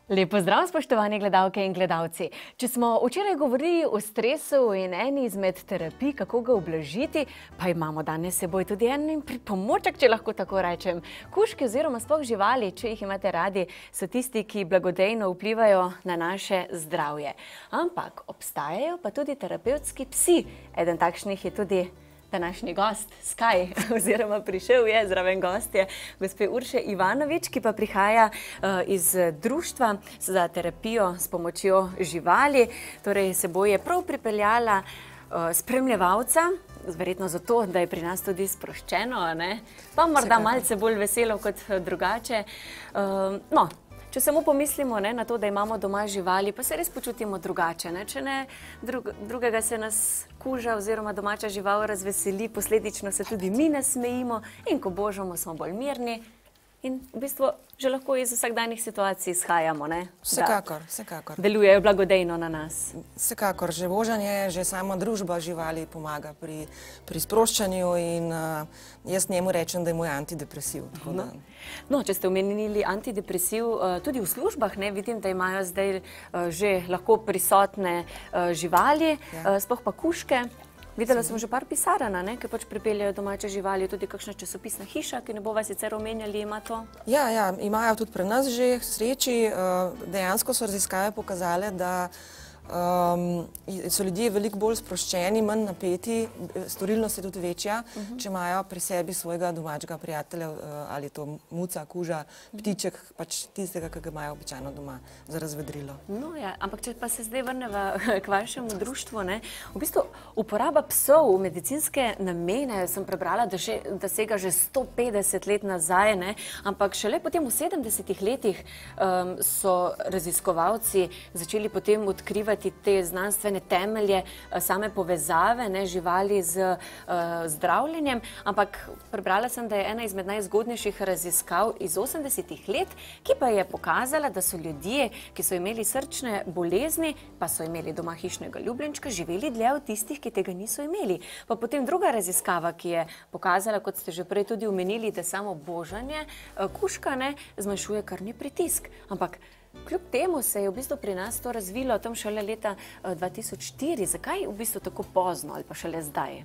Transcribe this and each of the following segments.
Lepo zdrav, spoštovani gledalke in gledalci. Če smo včeraj govorili o stresu in eni izmed terapij, kako ga ublažiti, pa imamo danes s seboj tudi en pripomoček, če lahko tako rečem. Kužki oziroma sploh živali, če jih imate radi, so tisti, ki blagodejno vplivajo na naše zdravje. Ampak obstajajo pa tudi terapevtski psi. Eden takšnih je tudi današnji gost, Skaj, oziroma prišel je zraven gostje, gospe Urše Ivanovič, ki pa prihaja iz društva za terapijo s pomočjo živali. Torej, seboj je prav pripeljala spremljevalca, verjetno zato, da je pri nas tudi sproščeno, pa morda malce bolj veselo kot drugače. Če samo pomislimo na to, da imamo doma živali, pa se res počutimo drugače. Če ne drugega se nas kuža oziroma domača žival razveseli, posledično se tudi mi nasmejimo in ko božamo, smo bolj mirni in v bistvu že lahko iz vsakdanjih situacij izhajamo. Vsekakor, vsekakor. Delujejo blagodejno na nas. Vsekakor, že vožanje, že sama družba živali pomaga pri sproščanju in jaz njemu rečem, da je moj antidepresiv. No, če ste omenili antidepresiv, tudi v službah vidim, da imajo zdaj že lahko prisotne živali, sploh pa kužke. Videla sem že par pisarn, ki pač pripeljajo domače živali, tudi kakšna časopisna hiša, ki ne bova sicer omenjali, ima to? Ja, imajo tudi pri nas že k sreči. Dejansko so raziskave pokazale, da so ljudje veliko bolj sproščeni, manj napeti, storilnost je tudi večja, če imajo pri sebi svojega domačega prijatelja, ali je to muca, kuža, ptiček, pač tistega, ki ga imajo običajno doma za razvedrilo. No ja, ampak če pa se zdaj vrneva k vašemu društvu, v bistvu uporaba psov v medicinske namene, sem prebrala, da sega že 150 let nazaj, ampak šele potem v 70-ih letih so raziskovalci začeli potem odkrivati te znanstvene temelje, same povezave živali z zdravljenjem, ampak prebrala sem, da je ena izmed najzgodnejših raziskav iz 80-ih let, ki pa je pokazala, da so ljudje, ki so imeli srčne bolezni, pa so imeli doma hišnega ljubljenčka, živeli dlje od tistih, ki tega niso imeli. Pa potem druga raziskava, ki je pokazala, kot ste že prej tudi omenili, da samo božanje kužka zmanjšuje krvni pritisk. Ampak kljub temu se je v bistvu pri nas to razvilo tam šele leta 2004. Zakaj v bistvu tako pozno ali pa šele zdaj?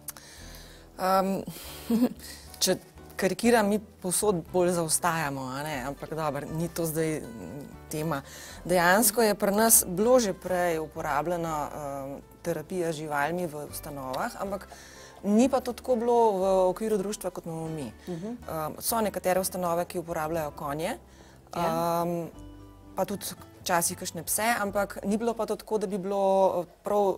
Če karikiram, mi povsod bolj zaostajamo, ampak dobro, ni to zdaj tema. Dejansko je pri nas bilo že prej uporabljena terapija z živalmi v ustanovah, ampak ni pa to tako bilo v okviru društva, kot imamo mi. So nekatere ustanove, ki uporabljajo konje, pa tudi včasih kakšne pse, ampak ni bilo pa to tako, da bi bilo prav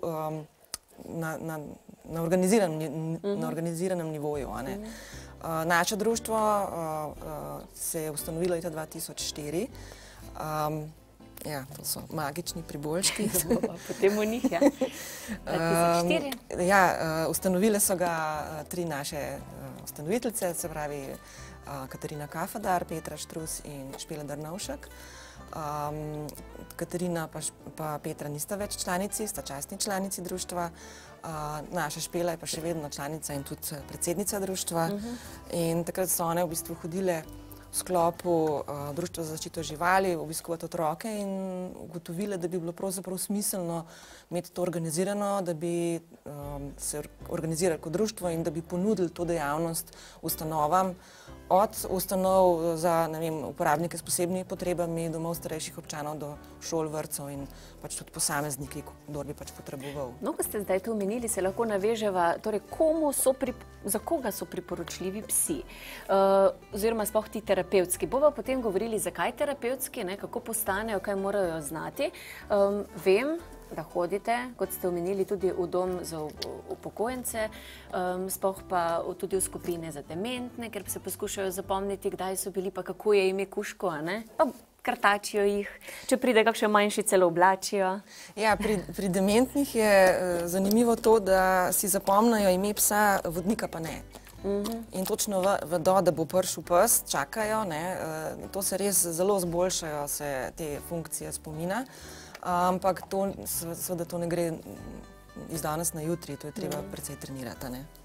na organiziranem nivoju. Naše društvo se je ustanovilo leta 2004. Ja, to so magični priboljški. Potem v njih, ja. 2004? Ja, ustanovile so ga tri naše ustanoviteljice, se pravi Katarina Kafadar, Petra Štrus in Špela Drnovšek. Katarina pa Petra nista več članici, sta častni članici društva. Naša Špela je pa še vedno članica in tudi predsednica društva. In takrat so one v bistvu hodile v sklopu Društva za zaščito živali, obiskovati otroke in ugotovile, da bi bilo pravzaprav smiselno imeti to organizirano, da bi se organizirali kot društvo in da bi ponudili to dejavnost ustanovam, od ustanov za uporabnike s posebnimi potrebami, domov starejših občanov do šol, vrtcev in pač tudi posamezniki, kdor bi pač potreboval. No, ko ste zdaj to omenili, se lahko naveževa, torej za koga so priporočljivi psi? Oziroma sploh ti terapevtski. Bova potem govorili, zakaj terapevtski, kako postanejo, kaj morajo znati. Vem, da hodite, kot ste omenili, tudi v dom za upokojence, sploh pa tudi v skupine za dementne, ker se poskušajo zapomniti, kdaj so bili, pa kako je ime kužko, pa krtačijo jih, če pride kakšen manjši, celo oblačijo. Ja, pri dementnih je zanimivo to, da si zapomnijo ime psa, vodnika pa ne. In točno vedo, da bo prišel pes, čakajo, to se res zelo zboljšajo se te funkcije spomina. Ampak seveda to ne gre iz danes na jutri, to je treba precej trenirati.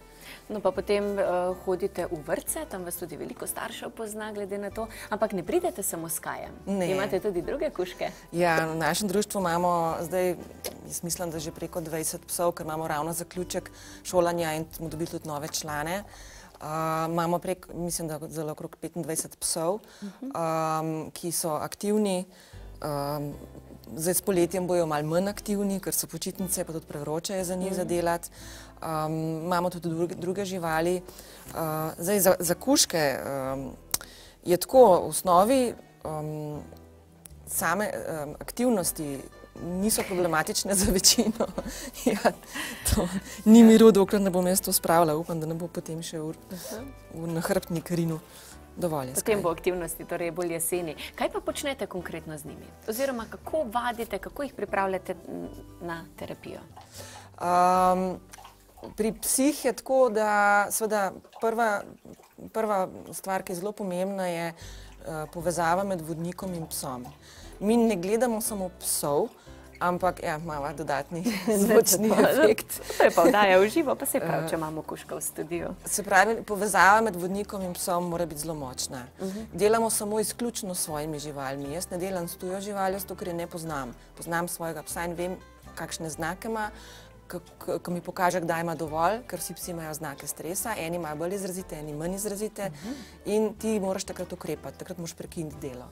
No pa potem hodite v vrtce, tam vas tudi veliko staršev pozna glede na to, ampak ne pridete samo s Kajem. Ne. Imate tudi druge kužke? Ja, v našem društvu imamo zdaj, jaz mislim, da že preko 20 psov, ker imamo ravno zaključek šolanja in smo dobili tudi nove člane. Imamo mislim, da zelo okrog 25 psov, ki so aktivni. Zdaj s poletjem bojo malo manj aktivni, ker so počitnice, pa tudi prevroče je za njih za delati. Imamo tudi druge živali. Zdaj za kužke je tako v osnovi same aktivnosti niso problematične za večino. Ja, to ni miru, dokler ne bom jaz to spravila. Upam, da ne bo potem še v nahrbtni krinu. Dovolj je. Potem bo aktivnosti, torej bolj jeseni. Kaj pa počnete konkretno z njimi? Oziroma, kako vadite, kako jih pripravljate na terapijo? Pri psih je tako, da seveda prva stvar, ki je zelo pomembna, je povezava med vodnikom in psom. Mi ne gledamo samo psov, ampak imamo dodatni zvočni efekt. To je pa vdaja v živo, pa se pravi, če imamo kužka v studiu. Se pravi, povezava med vodnikom in psom mora biti zelo močna. Delamo samo izključno s svojimi živalmi. Jaz ne delam s tujo živaljo, zato ker je ne poznam. Poznam svojega psa in vem, kakšne znake ima, ko mi pokaže, kdaj ima dovolj, ker vsi psi imajo znake stresa, eni imajo bolj izrazite, eni manj izrazite in ti moraš takrat ukrepati, takrat moraš prekiniti delo.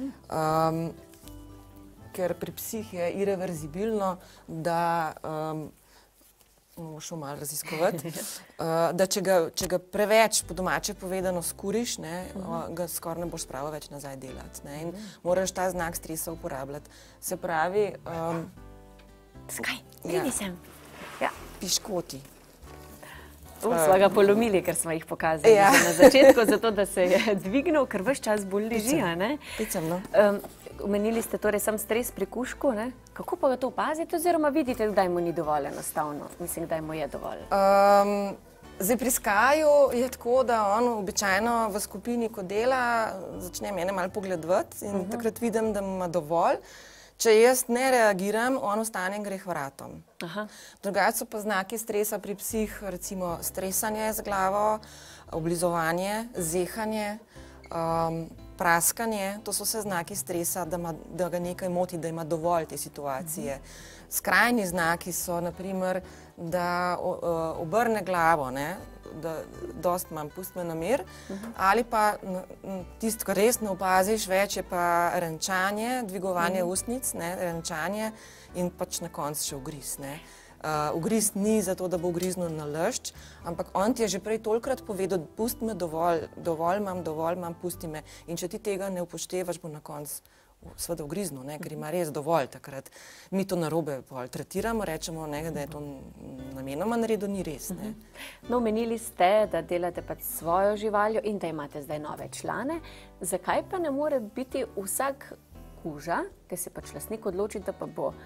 Ker pri psih je irreverzibilno, da, bomo šel malo raziskovati, da če ga preveč, po domače povedano, skuriš, ga skoraj ne boš spravil več nazaj delati. In moraš ta znak stresa uporabljati. Se pravi... Skaj, pridi sem. Piškoti. Sva ga polomili, ker smo jih pokazali na začetku, zato da se je dvignil, ker ves čas bolj leži, a ne? Picam, no. Omenili ste torej sam stres pri kužku, ne? Kako pa ga to opazite, oziroma vidite, kdaj mu ni dovolj enostavno? Mislim, kdaj mu je dovolj? Zdaj pri Skaju je tako, da on običajno v skupini, ko dela, začne mene malo pogledovati in takrat vidim, da ima dovolj. Če jaz ne reagiram, on ostane in gre k vratom. Drugače so pa znaki stresa pri psih, recimo stresanje z glavo, oblizovanje, zehanje, praskanje. To so vse znaki stresa, da ga nekaj moti, da ima dovolj te situacije. Skrajni znaki so, naprimer, da obrne glavo, da dost imam, pust me na mir, ali pa tisto, kar res ne opaziš več, je pa renčanje, dvigovanje ustnic, renčanje in pač na koncu še ugriz. Ugriz ni zato, da bo ugriznil na lašč, ampak on ti je že prej tolikrat povedal, pusti me dovolj, dovolj imam, pusti me. In če ti tega ne upoštevaš, bo na koncu seveda ugriznil, ker ima res dovolj takrat. Mi to narobe tretiramo, rečemo, da je to namenoma naredil, ni res. No, omenili ste, da delate pač s svojo živaljo in da imate zdaj nove člane. Zakaj pa ne more biti vsak kuža, ki se pač lastnik odloči, da pa bo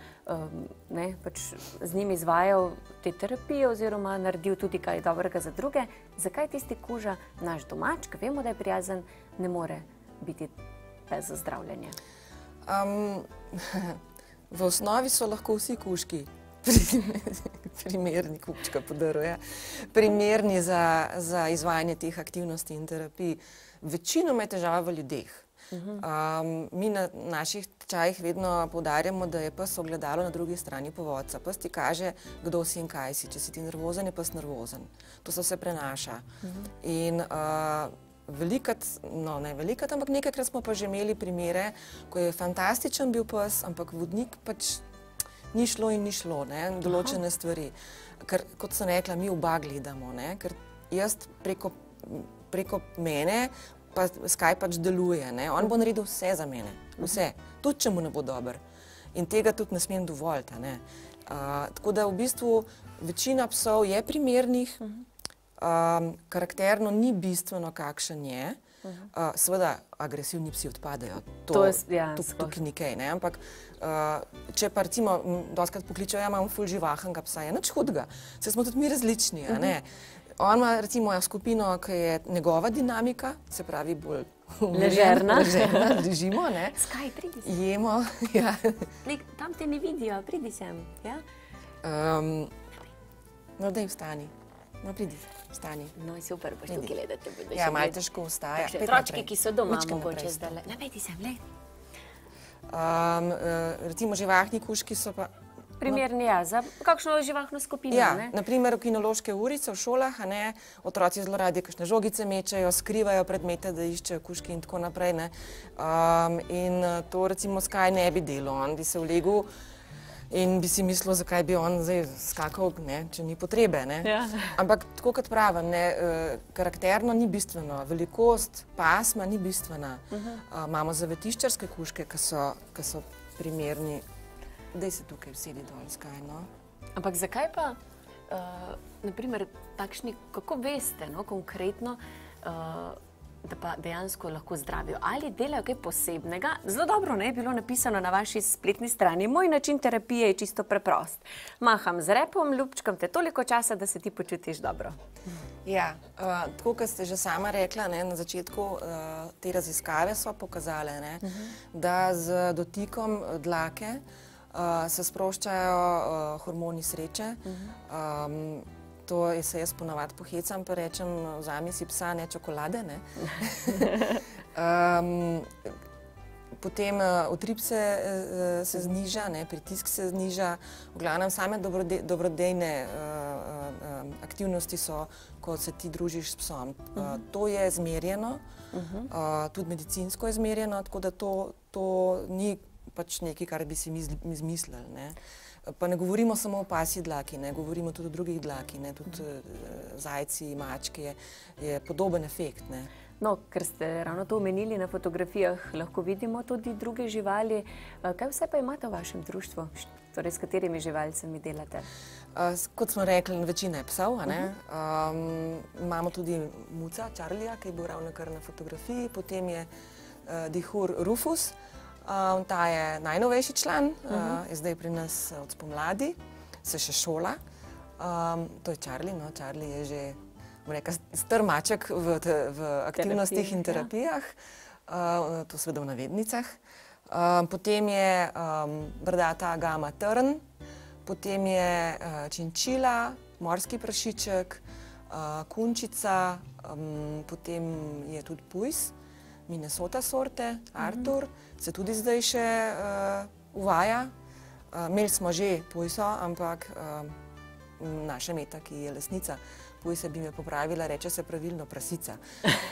z njim izvajal te terapije oziroma naredil tudi kaj dobrega za druge, zakaj tisti kuža, naš domač, ki vemo, da je prijazen, ne more biti brez zdravljenja? V osnovi so lahko vsi kužki primerni, kupčka podaruje, primerni za izvajanje teh aktivnosti in terapij. Večinoma je težava v ljudeh. Mi na naših tečajih vedno poudarjamo, da je pes ogledalo na drugi strani povodca. Pes ti kaže, kdo si in kaj si. Če si ti nervozen, je pes nervozen. To se vse prenaša. In velikrat, no ne velikrat, ampak nekajkrat smo pa že imeli primere, ko je fantastičen bil pes, ampak vodnik pač ni šlo in ni šlo, določene stvari. Ker, kot sem rekla, mi oba gledamo, ker jaz preko mene pa Skaj pač deluje, on bo naredil vse za mene, vse, tudi če mu ne bo dober. In tega tudi ne smem dovoljiti, tako da v bistvu večina psov je primernih, karakterno ni bistveno, kakšen je. Seveda, agresivni psi odpadejo. Tukaj nikaj, ampak če pa recimo dostakrat pokličejo, ja, imam ful živahnega psa, je nič hudega. Saj smo tudi mi različni, On ima recimo skupino, ki je njegova dinamika, se pravi bolj ležerna, držimo, Skaj, pridi sem. Jemo, ja. Tam te ne vidijo, pridi sem, ja? No, daj vstani. No, pridi, stani. No, super, boš tukaj gledati. Ja, malo težko vstaja. Otročki, ki so doma, mogoče zdaj. Napeti sem, le. Recimo živahni kužki so pa... Primerni, ja, za kakšno živahno skupino, ne? Ja, naprimer v kinološke urice v šolah, otroci zelo radi kakšne žogice mečejo, skrivajo predmete, da iščejo kužki in tako naprej, ne. In to recimo Skaj ne bi delal, on bi se vlegel in bi si mislil, zakaj bi on zdaj skakal, ne, če ni potrebe, ne. Ampak tako kot pravim, ne, karakterno ni bistveno, velikost pasma ni bistvena. Imamo zavetiščarske kužke, ki so primerni. Daj se tukaj vsedi dol, Skaj, no. Ampak zakaj pa, naprimer, takšni, kako veste, no, konkretno, da pa dejansko lahko zdravijo? Ali delajo kaj posebnega? Zelo dobro, ne, je bilo napisano na vaši spletni strani. Moj način terapije je čisto preprost. Maham z repom, ljubčkam te toliko časa, da se ti počutiš dobro. Ja, tako, kot ste že sama rekla, ne, na začetku te raziskave so pokazale, ne, da z dotikom dlake se sproščajo hormoni sreče. To se jaz ponavadi pohecam, pa rečem, vzami si psa, ne čokolade, ne. Potem utrip se zniža, ne, pritisk se zniža. V glavnem same dobrodejne aktivnosti so, ko se ti družiš s psom. To je zmerjeno, tudi medicinsko je zmerjeno, tako da to ni pač nekaj, kar bi si mi izmislili, ne. Pa ne govorimo samo o pasji dlaki, ne, govorimo tudi o drugih dlaki, ne, tudi zajci, mačke, je podoben efekt, ne. No, ker ste ravno to omenili na fotografijah, lahko vidimo tudi druge živali. Kaj vse pa imate v vašem društvu? Torej, s katerimi živalcami delate? Kot smo rekli, večina je psov, a ne. Imamo tudi muca, Charlija, ki je bil ravno kar na fotografiji, potem je dihur Rufus. Ta je najnovejši član, je zdaj pri nas od spomladi, se še šola. To je Charlie, no, Charlie je že, bom rekla, star maček v aktivnostih in terapijah, to seveda v navednicah. Potem je brdata gama trn, potem je činčila, morski prašiček, kunčica, potem je tudi pujs, Minnesota sorte, Artur, se tudi zdaj še uvaja. Imeli smo že pujso, ampak naša Meta, ki je lastnica pujse, bi me popravila, reče se pravilno prasica.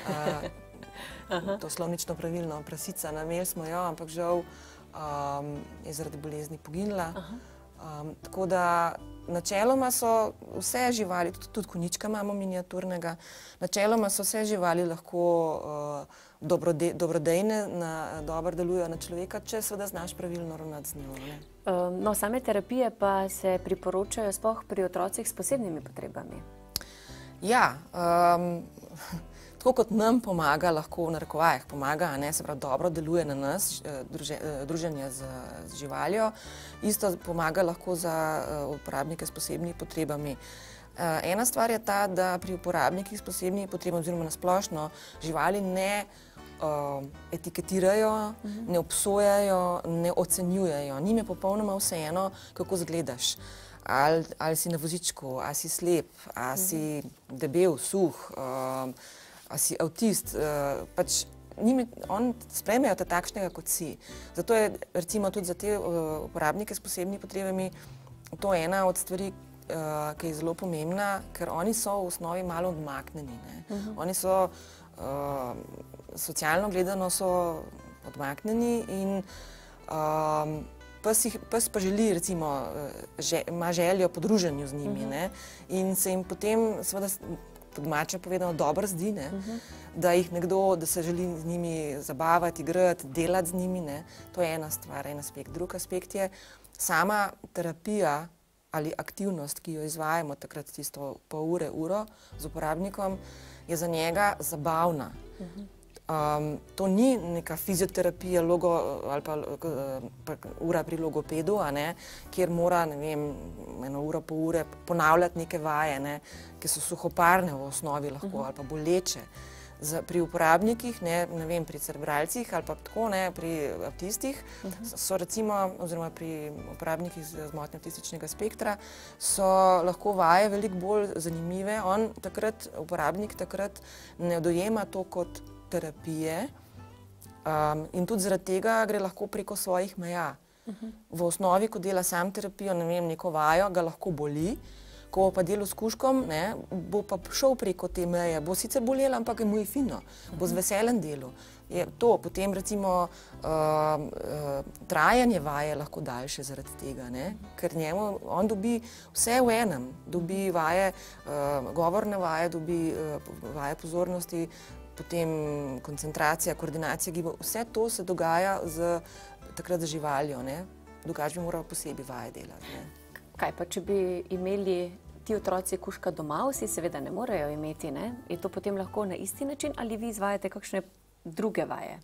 To slovnično pravilno prasica, imeli smo jo, ampak žal je zaradi bolezni poginila. Tako da načeloma so vse živali, tudi konjička imamo miniaturnega, načeloma so vse živali lahko dobrodejne, dobro delujejo na človeka, če seveda znaš pravilno ravnati z njo. No, same terapije pa se priporočajo sploh pri otrocih s posebnimi potrebami. Ja, tako kot nam pomaga, lahko v narekovajih pomaga, se pravi, dobro deluje na nas, druženje z živaljo, isto pomaga lahko za uporabnike s posebnimi potrebami. Ena stvar je ta, da pri uporabnikih s posebnimi potrebami oziroma na splošno živali ne etiketirajo, ne obsojajo, ne ocenjujejo. Njim je popolnoma vseeno, kako izgledaš. Ali si na vozičku, ali si slep, ali si debel, suh, ali si avtist. Pač on sprejmejo te takšnega, kot si. Zato je recimo tudi za te uporabnike s posebnimi potrebami to ena od stvari, ki je zelo pomembna, ker oni so v osnovi malo odmaknjeni. Oni so socialno gledano so odmaknjeni in pes pa želi, recimo, ima željo po druženju z njimi in se jim potem, seveda, domače povedano, dobro zdi, da jih nekdo, da se želi z njimi zabavati, igrati, delati z njimi. To je ena stvar, en aspekt. Drug aspekt je sama terapija ali aktivnost, ki jo izvajamo takrat tisto pol ure, uro z uporabnikom, je za njega zabavna. To ni neka fizioterapija ali pa ura pri logopedu, kjer mora, ne vem, eno uro, pol ure ponavljati neke vaje, ki so suhoparne v osnovi lahko ali pa boleče. Pri uporabnikih, ne vem, pri cerebralcih ali pa tako, ne, pri avtistih, so recimo, oziroma pri uporabnikih z motnjo avtističnega spektra, so lahko vaje veliko bolj zanimive. Uporabnik takrat ne dojema to kot terapije in tudi zaradi tega gre lahko preko svojih meja. V osnovi, ko dela sam terapijo, ne vem, neko vajo, ga lahko boli, ko pa delo s kužkom, bo pa šel preko te meje, bo sicer bolelo, ampak mu je fino, bo z veseljem delu. Potem recimo trajanje vaje lahko daljše zaradi tega, ker njemu, on dobi vse v enem, dobi vaje, govorne vaje, dobi vaje pozornosti, potem koncentracija, koordinacija gibov, vse to se dogaja takrat z živaljo, drugače bi moral posebej vaje delati. Kaj pa, če bi imeli ti otroci kužka doma, vsi seveda ne morejo imeti, je to potem lahko na isti način ali vi izvajate kakšne druge vaje?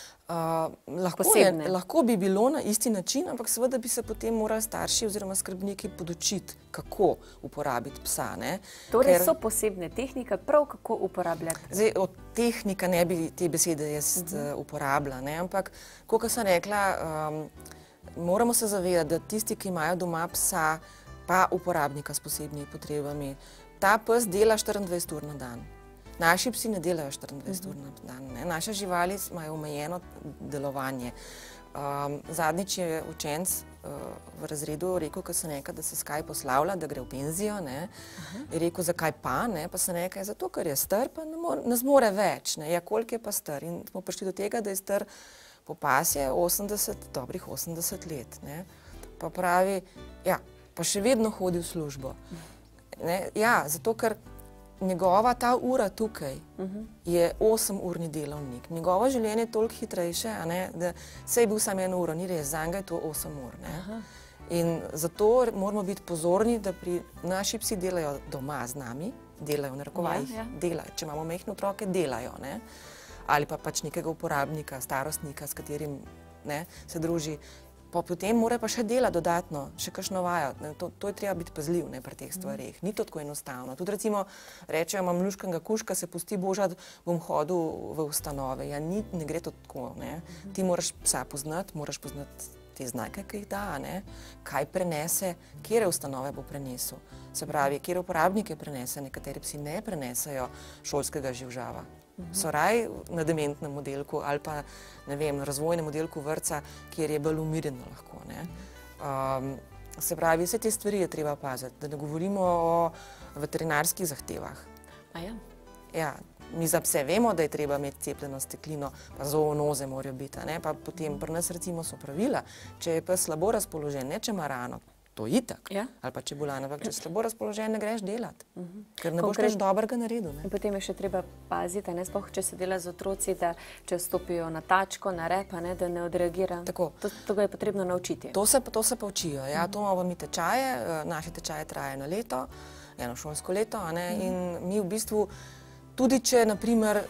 Lahko bi bilo na isti način, ampak seveda bi se potem morali starši oziroma skrbniki podučiti, kako uporabiti psa. Torej so posebne tehnike, prav kako uporabljati? Zdaj, od tehnika ne bi te besede jaz uporabila, ampak, kot sem rekla, moramo se zavedati, da tisti, ki imajo doma psa, pa uporabnika s posebnimi potrebami, ta pes dela 24 ur na dan. Naši psi ne delajo 24 ur na dan. Naše živali imajo omejeno delovanje. Zadnjič je učenec v razredu rekel, ko sem rekla, da se Skaj poslavlja, da gre v penzijo. Je rekel, zakaj pa? Pa sem rekla, zato, ker je star, pa ne zmore več. Ja, koliko je pa star? In smo prišli do tega, da je star po pasje dobrih 80 let. Pa pravi, ja, pa še vedno hodi v službo. Ja, zato, ker njegova ta ura tukaj je 8-urni delovnik. Njegovo življenje je toliko hitrejše, da saj je bil samo 1 uro, ni res, zanj je to 8 ur. In zato moramo biti pozorni, da naši psi delajo doma z nami, delajo v narekovajih, delajo. Če imamo majhne otroke, delajo. Ali pa pač nekega uporabnika, starostnika, s katerim se druži. Potem mora pa še delati dodatno, še kakšno vajo. To je treba biti pazljiv pri teh stvareh. Ni to tako enostavno. Tudi recimo rečejo, imam luškega kužka, se pusti božati, bom hodil v ustanove. Ja, ne gre to tako. Ti moraš psa poznati, moraš poznati te znake, ki jih da, kaj prenese, kjere ustanove bo prenesel. Se pravi, kjere uporabnike prenese, nekateri psi ne prenesejo šolskega živžava. So raj na dementnem oddelku ali pa, ne vem, na razvojnem oddelku vrtca, kjer je bolj umirjeno lahko. Se pravi, vse te stvari je treba paziti, da ne govorimo o veterinarskih zahtevah. Ja, mi za pse vemo, da je treba imeti cepljeno steklino, pa zoonoze morajo biti, pa potem pri nas recimo so pravila, če je pes slabo razpoložen, ne če ima rano, to je itak, ali pa če bolan, ampak če je slabo razpoložen, ne greš delati, ker ne boš nič dobrega naredil. In potem je še treba paziti, sploh če se dela z otroci, da če vstopijo na tačko, na rep, da ne odreagira. To ga je potrebno naučiti. To se pa učijo, to imamo mi tečaje, naše tečaje trajajo na leto, eno šolsko leto, in mi v bistvu, tudi če, naprimer,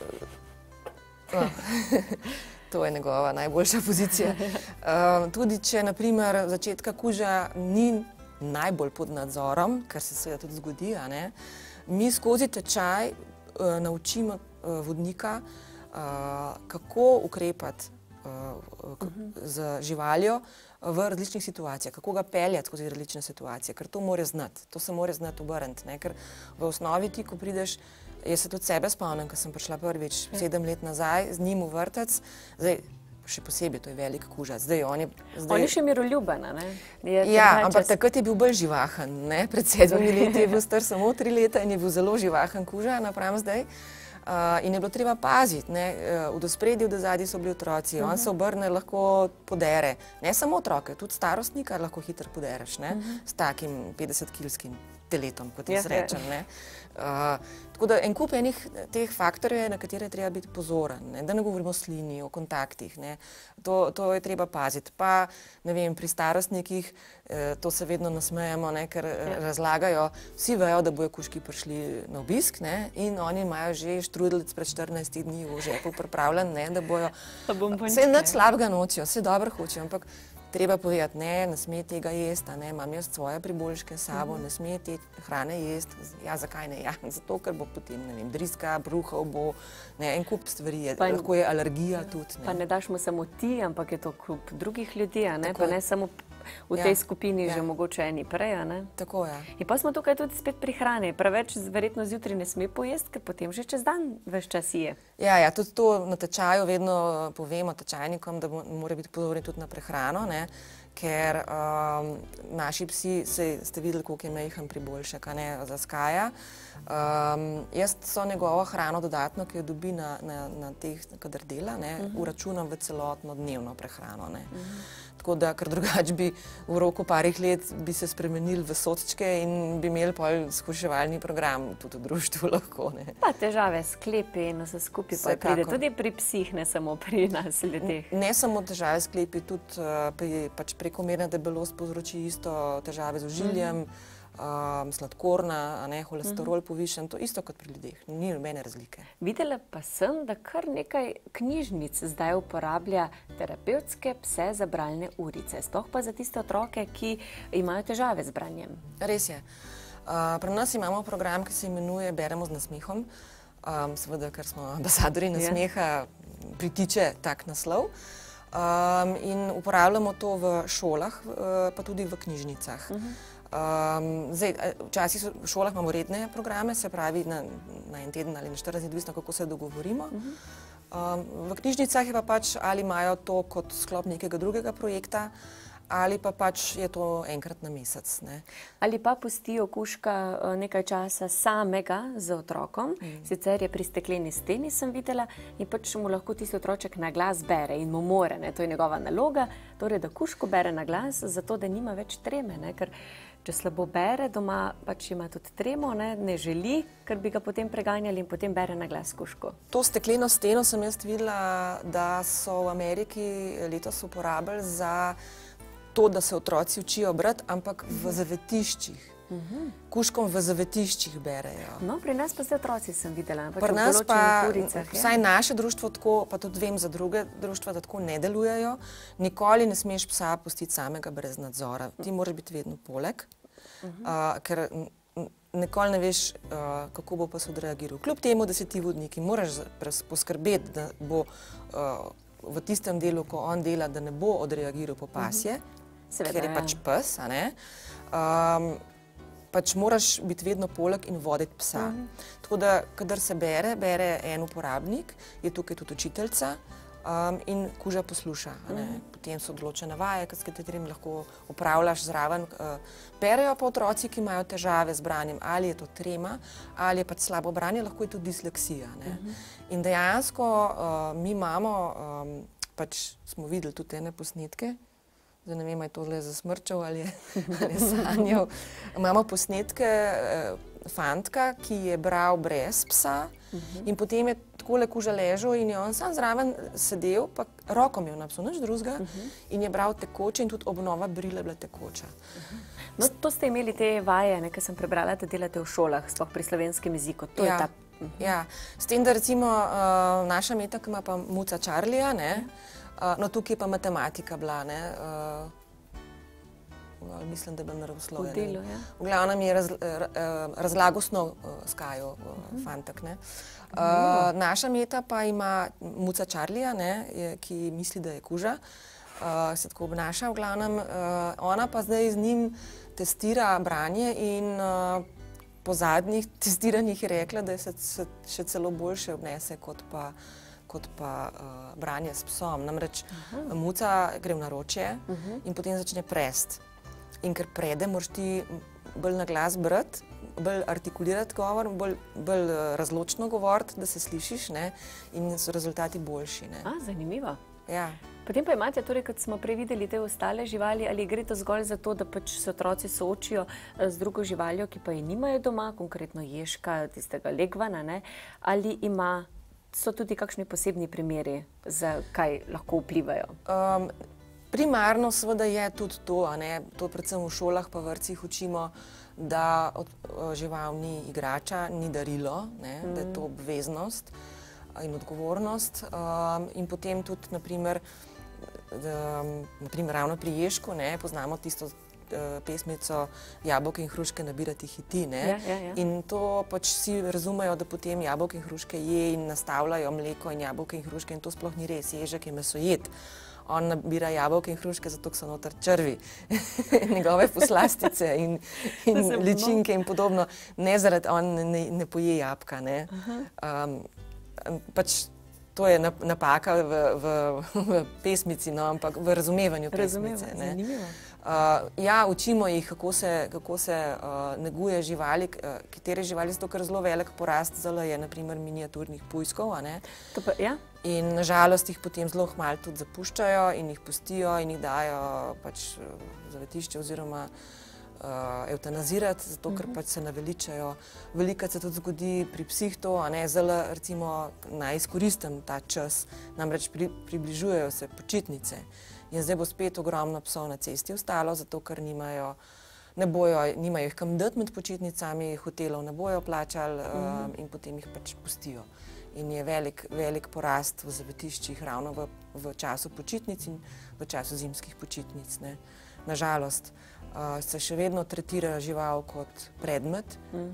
to je njegova najboljša pozicija. Tudi če, naprimer, začetka kuža ni najbolj pod nadzorom, kar se seveda tudi zgodi, mi skozi tečaj naučimo vodnika, kako ukrepati z živaljo v različnih situacijah, kako ga peljati skozi različne situacije, ker to mora znati, to se mora znati obrniti, ker v osnovi ti, ko prideš, jaz se tudi sebe spomnim, ko sem prišla prvič 7 let nazaj z njim v vrtec, zdaj še posebej, to je velik kužac. On je še miroljuben, Ja, ampak takrat je bil bolj živahen, pred 7 leti je bil star samo 3 leta in je bil zelo živahen kuža napram zdaj. In je bilo treba paziti, v ospredju, da zadnji so bili otroci, on se obrne, lahko podere, ne samo otroke, tudi starostnika lahko hitro podereš, s takim 50-kilskim teletom, kot jaz rečem. Tako da en kup enih teh faktorjev je, na katere treba biti pozoren, da ne govorimo o slini, o kontaktih, to je treba paziti. Pa, ne vem, pri starostnikih, to se vedno nasmejemo, ker razlagajo, vsi vejo, da bojo kužki prišli na obisk in oni imajo že štrudelc pred 14 dni v žepu pripravljen, da bojo, vse nič slabega nočijo, vse dobro hočejo, ampak treba povedati, ne sme tega jesti, imam jaz svoje priboljške s sabo, ne sme te hrane jesti. Ja, zakaj ne? Ja, zato, ker bo potem, ne vem, driska, bruhov bo, en kup stvari je, lahko je alergija tudi. Pa ne daš mu samo ti, ampak je to kup drugih ljudi, pa ne samo v tej skupini že mogoče eni prej, a ne? Tako, ja. In pa smo tukaj tudi spet pri hrani. Preveč verjetno zjutraj ne sme pojesti, ker potem že čez dan ves čas je. Ja, tudi to na tečaju vedno povemo tečajnikom, da mora biti pozorni tudi na prehrano, ker naši psi, ste videli, koliko je majhen priboljšek, za Skaja. Jaz so njegovo hrano dodatno, ki jo dobi na teh, kadar dela, uračunam v celotno dnevno prehrano. Tako da, ker drugače bi v roku parih let bi se spremenili v sodčke in bi imeli pol skuševalni program tudi v društvu lahko. Pa težave s sklepi in vse skupaj pa pride tudi pri psih, ne samo pri nas ljudeh. Ne samo težave s sklepi, tudi prekomerna debelost povzroči isto težave z ožiljem, sladkorna, holesterol povišen, to isto kot pri ljudeh, ni nobene razlike. Videla pa sem, da kar nekaj knjižnic zdaj uporablja terapevtske pse za bralne urice, sploh pa za tiste otroke, ki imajo težave z branjem. Res je. Pri nas imamo program, ki se imenuje Beremo z nasmehom, seveda, ker smo ambasadorji nasmeha, pritiče tak naslov. In uporabljamo to v šolah, pa tudi v knjižnicah. Včasih v šolah imamo redne programe, se pravi na en teden ali na 14 dni, odvisno kako se dogovorimo. V knjižnicah je pa pač ali imajo to kot sklop nekega drugega projekta, ali pa pač je to enkrat na mesec. Ali pa pustijo kužka nekaj časa samega z otrokom, sicer je pri stekleni steni, sem videla, in pač mu lahko tisti otroček na glas bere in mu more, to je njegova naloga, torej da kužko bere na glas, zato da nima več treme, ker če slabo bere, doma pač ima tudi tremo, ne želi, ker bi ga potem preganjali in potem bere na glas kužko. To stekleno steno sem jaz videla, da so v Ameriki letos uporabili za to, da se otroci učijo brati, ampak v zavetiščih. Kužkom v zavetiščih berejo. No, pri nas pa zdaj otroci sem videla, pač pri nas pa, vsaj naše društvo tako, pa tudi vem za druge društva, da tako ne delujejo. Nikoli ne smeš psa pustiti samega brez nadzora. Ti moraš biti vedno poleg, ker nikoli ne veš, kako bo pes odreagiral. Kljub temu, da si ti vodnik in moraš poskrbeti, da bo v tistem delu, ko on dela, da ne bo odreagiral po pasje, ker je pač pes, pač moraš biti vedno poleg in voditi psa. Tako da, kadar se bere en uporabnik, je tukaj tudi učiteljca in kuža posluša. Potem so določene vaje, s katerimi lahko upravljaš zraven. Berejo pa otroci, ki imajo težave z branjem, ali je to trema, ali je pač slabo branje, lahko je tudi disleksija. In dejansko mi imamo, pač smo videli tudi ene posnetke, zdaj ne vem, ali je to za smrčev ali je sanjev. Imamo posnetke fantka, ki je bral brez psa in potem je takole kuža ležal in je on sam zraven sedel, pa roko imel na psu, nič drugega, in je bral tekoče in tudi obnova brila bila tekoča. No, to ste imeli te vaje, ki sem prebrala, da delate v šolah, sploh pri slovenskem jeziku. To je ta... Ja, s tem, da recimo naša Meta, ki ima pa muca Charlija, no, tukaj je pa matematika bila, mislim, da je bila naravoslovje. V glavnem je razlagal snov Skaju, fantek. Naša Meta pa ima muca Charlija, ki misli, da je kuža, se tako obnaša v glavnem. Ona pa zdaj z njim testira branje in po zadnjih testiranjih je rekla, da se še celo boljše obnese kot pa branje s psom. Namreč muca gre v naročje in potem začne prest. In ker prede, moraš ti bolj na glas brati, bolj artikulirati govor, bolj razločno govoriti, da se slišiš, in so rezultati boljši. Zanimivo. Ja. Potem pa imate, torej, kot smo prej videli, te ostale živali, ali gre to zgolj za to, da pač se otroci soočijo z drugo živaljo, ki pa je nimajo doma, konkretno ježka, tistega legvana, ali so tudi kakšni posebni primeri, za kaj lahko vplivajo? Primarno seveda je tudi to, to predvsem v šolah pa vrtcih učimo, da žival ni igrača, ni darilo, da je to obveznost in odgovornost. In potem tudi, naprimer, naprimer ravno pri Ježku, poznamo tisto pesmico Jabolke in hruške nabirati hiti, in to pač vsi razumejo, da potem jabolke in hruške je in nastavljajo mleko in jabolke in hruške in to sploh ni res, Ježek je mesojed. On nabira jabolke in hruške, zato so noter črvi, njegove poslastice in ličinke in podobno. Ne zaradi, on ne poje jabolka, pač to je napaka v pesmici, ampak v razumevanju pesmice. Zanimivo. Ja, učimo jih, kako se neguje živali, katere živali, zato ker zelo velik porast zdaj je, naprimer, miniaturnih pujskov, in nažalost jih potem zelo hmalo tudi zapuščajo in jih pustijo in jih dajo pač v zavetišče oziroma evtanazirati, zato ker pač se naveličajo. Velikokrat se tudi zgodi pri psih to, zdaj recimo naj izkoristim ta čas, namreč približujejo se počitnice. In zdaj bo spet ogromno psov na cesti ostalo, zato ker nimajo jih kam dati med počitnicami, hotelov ne bojo plačali in potem jih pač pustijo. In je velik porast v zavetiščih ravno v času počitnic in v času zimskih počitnic. Nažalost se še vedno tretira žival kot predmet.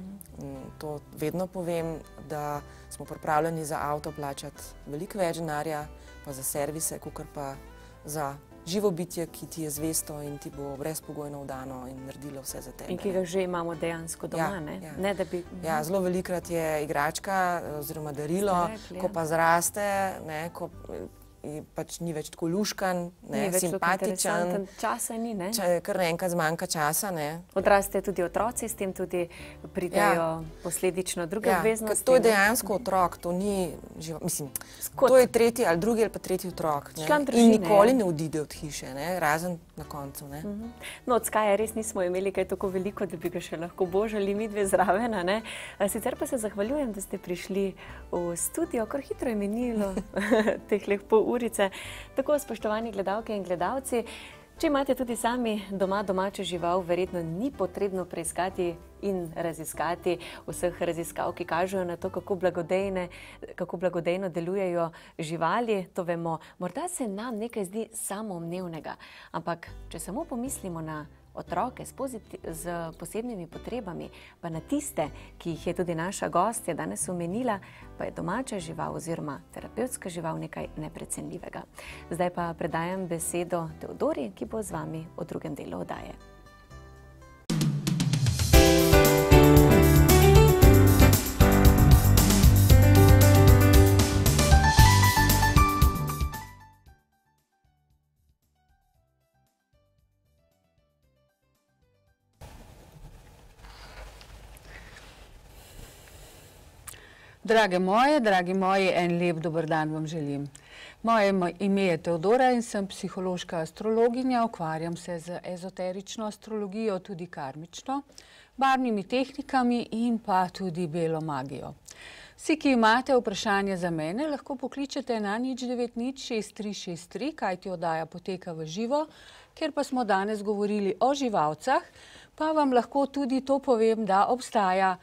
To vedno povem, da smo pripravljeni za avto plačati veliko več denarja, pa za servise, kakor pa za živo bitje, ki ti je zvesto in ti bo brezpogojno vdano in naredilo vse za tebe. In ki ga že imamo dejansko doma, ne? Ja, zelo velikokrat je igračka oziroma darilo, ko pa zraste, ko pač ni več tako luškan, simpatičen. Časa ni, ne? Kar naenkrat zmanjka časa, Odrastejo tudi otroci, s tem tudi pridejo posledično druge obveznosti. To je dejansko otrok, to ni mislim, to je tretji ali drugi ali pa tretji otrok. In nikoli ne odide od hiše, razen na koncu. No, od Skaja res nismo imeli kaj tako veliko, da bi ga še lahko božali midve zraven, Sicer pa se zahvaljujem, da ste prišli v studio, kar hitro je minilo tehleh pol urice. Tako, spoštovani gledalke in gledalci, če imate tudi sami doma domačo žival, verjetno ni potrebno preiskati in raziskati vseh raziskav, ki kažejo na to, kako blagodejno delujejo živali. To vemo, morda se nam nekaj zdi samoumevnega, ampak če samo pomislimo na otroke s posebnimi potrebami, pa na tiste, ki jih je tudi naša gostja danes omenila, pa je domača žival oziroma terapevtska žival nekaj neprecenljivega. Zdaj pa predajam besedo Teodori, ki bo z vami v drugem delu oddaje. Drage moje, dragi moji, en lep dober dan vam želim. Moje ime je Teodora in sem psihološka astrologinja, ukvarjam se z ezoterično astrologijo, tudi karmično, barvnimi tehnikami in pa tudi belo magijo. Vsi, ki imate vprašanje za mene, lahko pokličete na 0906363, kajti oddaja poteka v živo, ker pa smo danes govorili o živalcah, pa vam lahko tudi to povem, da obstaja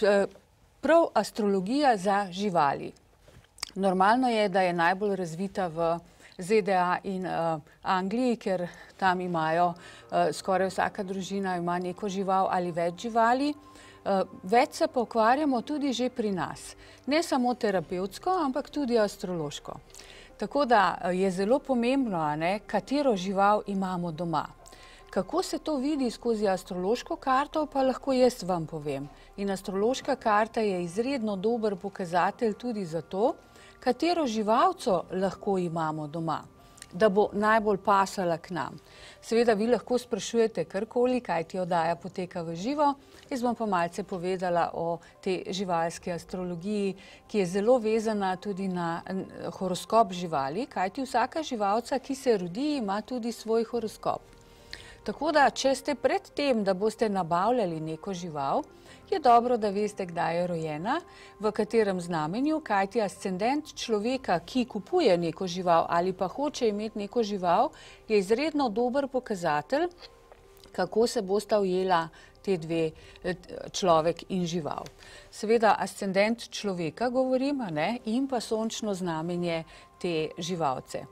prav astrologija za živali. Normalno je, da je najbolj razvita v ZDA in Angliji, ker tam imajo, skoraj vsaka družina ima neko žival ali več živali. Več se pa ukvarjamo tudi že pri nas. Ne samo terapevtsko, ampak tudi astrološko. Tako da je zelo pomembno, katero žival imamo doma. Kako se to vidi skozi astrološko karto, pa lahko jaz vam povem. In astrološka karta je izredno dober pokazatelj tudi za to, katero živalco lahko imamo doma, da bo najbolj pasala k nam. Seveda vi lahko sprašujete karkoli, kajti oddaja poteka v živo. Jaz bom pa malce povedala o tej živalski astrologiji, ki je zelo vezana tudi na horoskop živali, kajti vsaka živalca, ki se rodi, ima tudi svoj horoskop. Tako da, če ste pred tem, da boste nabavljali neko žival, je dobro, da veste, kdaj je rojena, v katerem znamenju, kajti ascendent človeka, ki kupuje neko žival ali pa hoče imeti neko žival, je izredno dober pokazatelj, kako se bosta ujela te dve, človek in žival. Seveda, ascendent človeka govorim, in pa sončno znamenje te živalce.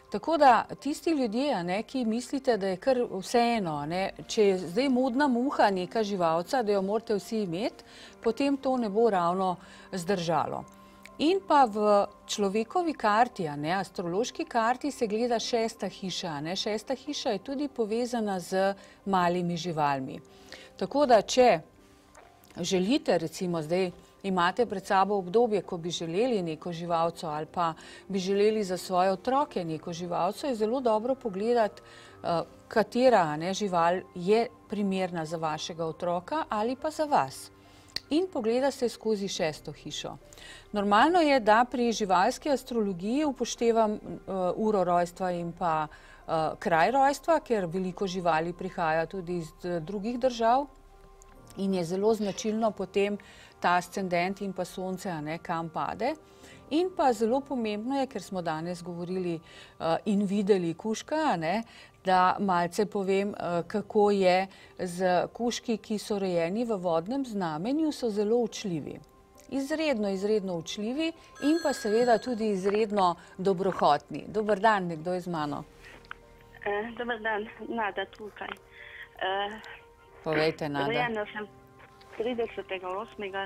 Tako da tisti ljudje, ki mislite, da je kar vseeno, če je zdaj modna muha neka živalca, da jo morate vsi imeti, potem to ne bo ravno zdržalo. In pa v človekovi karti, astrološki karti se gleda 6. hiša. 6. hiša je tudi povezana z malimi živalmi. Tako da, če želite, recimo zdaj, imate pred sabo obdobje, ko bi želeli neko živalco ali pa bi želeli za svoje otroke neko živalco, je zelo dobro pogledati, katera žival je primerna za vašega otroka ali pa za vas. In pogleda se skozi 6. hišo. Normalno je, da pri živalski astrologiji upoštevam uro rojstva in pa kraj rojstva, ker veliko živali prihaja tudi iz drugih držav in je zelo značilno potem ta ascendent in pa sonce, kam pade. In pa zelo pomembno je, ker smo danes govorili in videli kužka, da malce povem, kako je z kužki, ki so rojeni v vodnem znamenju, so zelo učljivi. Izredno učljivi in pa seveda tudi izredno dobrohotni. Dober dan, nekdo je z mano. Dober dan, Nada tukaj. Povejte, Nada. Rojena sem 30.8.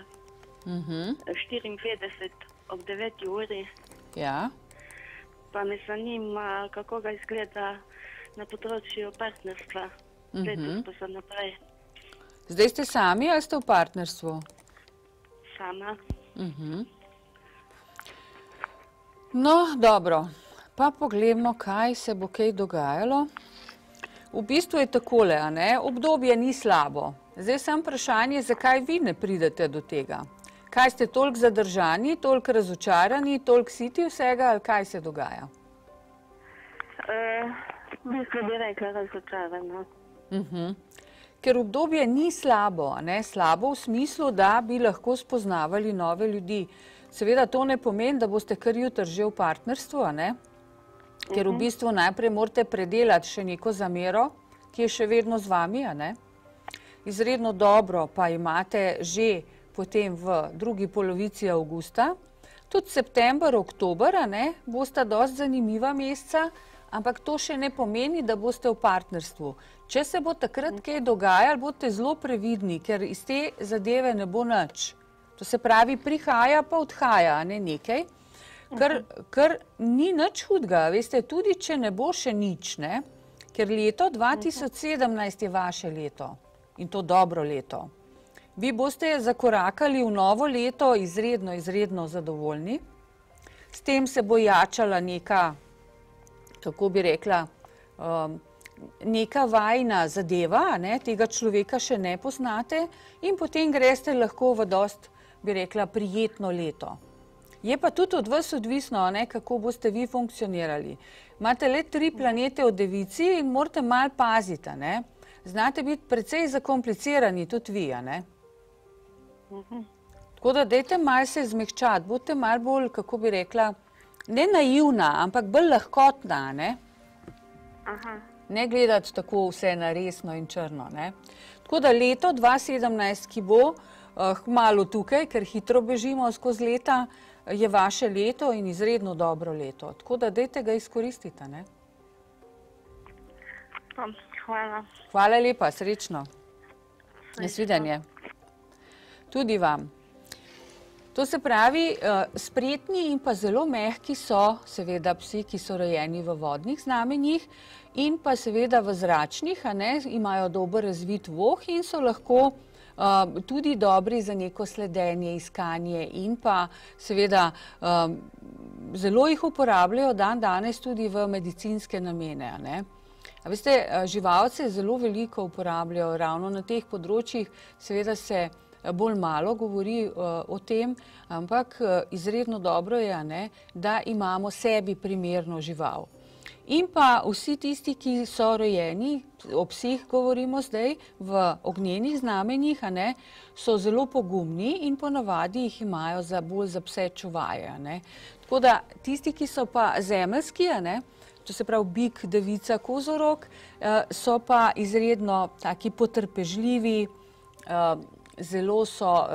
54 ob 9. uri. Ja. Pa me zanima, kako ga izgleda na področju partnerstva. Letos pa za naprej. Zdaj ste sami ali ste v partnerstvu? Sama. No, dobro. Pa pogledamo, kaj se bo kaj dogajalo. V bistvu je takole, obdobje ni slabo. Zdaj sem vprašanje, zakaj vi ne pridete do tega? Kaj ste toliko zadržani, toliko razočarani, toliko siti vsega, ali kaj se dogaja? V bistvu bi rekla razočarana. Ker obdobje ni slabo, slabo v smislu, da bi lahko spoznavali nove ljudi. Seveda to ne pomeni, da boste kar jutri že v partnerstvu, ker v bistvu najprej morate predelati še neko zamero, ki je še vedno z vami, Izredno dobro pa imate že potem v drugi polovici avgusta. Tudi september, oktober, bosta dosti zanimiva meseca, ampak to še ne pomeni, da boste v partnerstvu. Če se bo takrat kaj dogajalo, boste zelo previdni, ker iz te zadeve ne bo nič. To se pravi, prihaja pa odhaja, nekaj, kar ni nič hudega. Veste, tudi če ne bo še nič, ker leto 2017 je vaše leto in to dobro leto. Vi boste zakorakali v novo leto izredno zadovoljni. S tem se bo jačala neka, kako bi rekla, neka vajna zadeva, tega človeka še ne poznate in potem greste lahko v dost, bi rekla, prijetno leto. Je pa tudi od vas odvisno, kako boste vi funkcionirali. Imate le 3 planete v Devici in morate malo paziti, Znate biti precej zakomplicirani tudi vi, Tako da dajte malo se zmehčati, bodite malo bolj, kako bi rekla, ne naivna, ampak bolj lahkotna, Ne gledati tako vse na resno in črno, Tako da leto 2017, ki bo kmalu tukaj, ker hitro bežimo skozi leta, je vaše leto in izredno dobro leto. Tako da dajte ga izkoristiti, Hvala. Hvala lepa, srečno. Nasvidenje. Tudi vam. To se pravi, spretni in pa zelo mehki so seveda psi, ki so rojeni v vodnih znamenjih in pa seveda v zračnih, imajo dober razvit voh in so lahko tudi dobri za neko sledenje, iskanje in pa seveda zelo jih uporabljajo danes tudi v medicinske namene, A veste, živalce zelo veliko uporabljajo ravno na teh področjih, seveda se bolj malo govori o tem, ampak izredno dobro je, da imamo sebi primerno žival. In pa vsi tisti, ki so rojeni, o psih govorimo zdaj, v ognjenih znamenjih, so zelo pogumni in ponavadi jih imajo bolj za pse čuvaje. Tako da tisti, ki so pa zemeljski, to se pravi bik, devica, kozorog, so pa izredno taki potrpežljivi, zelo so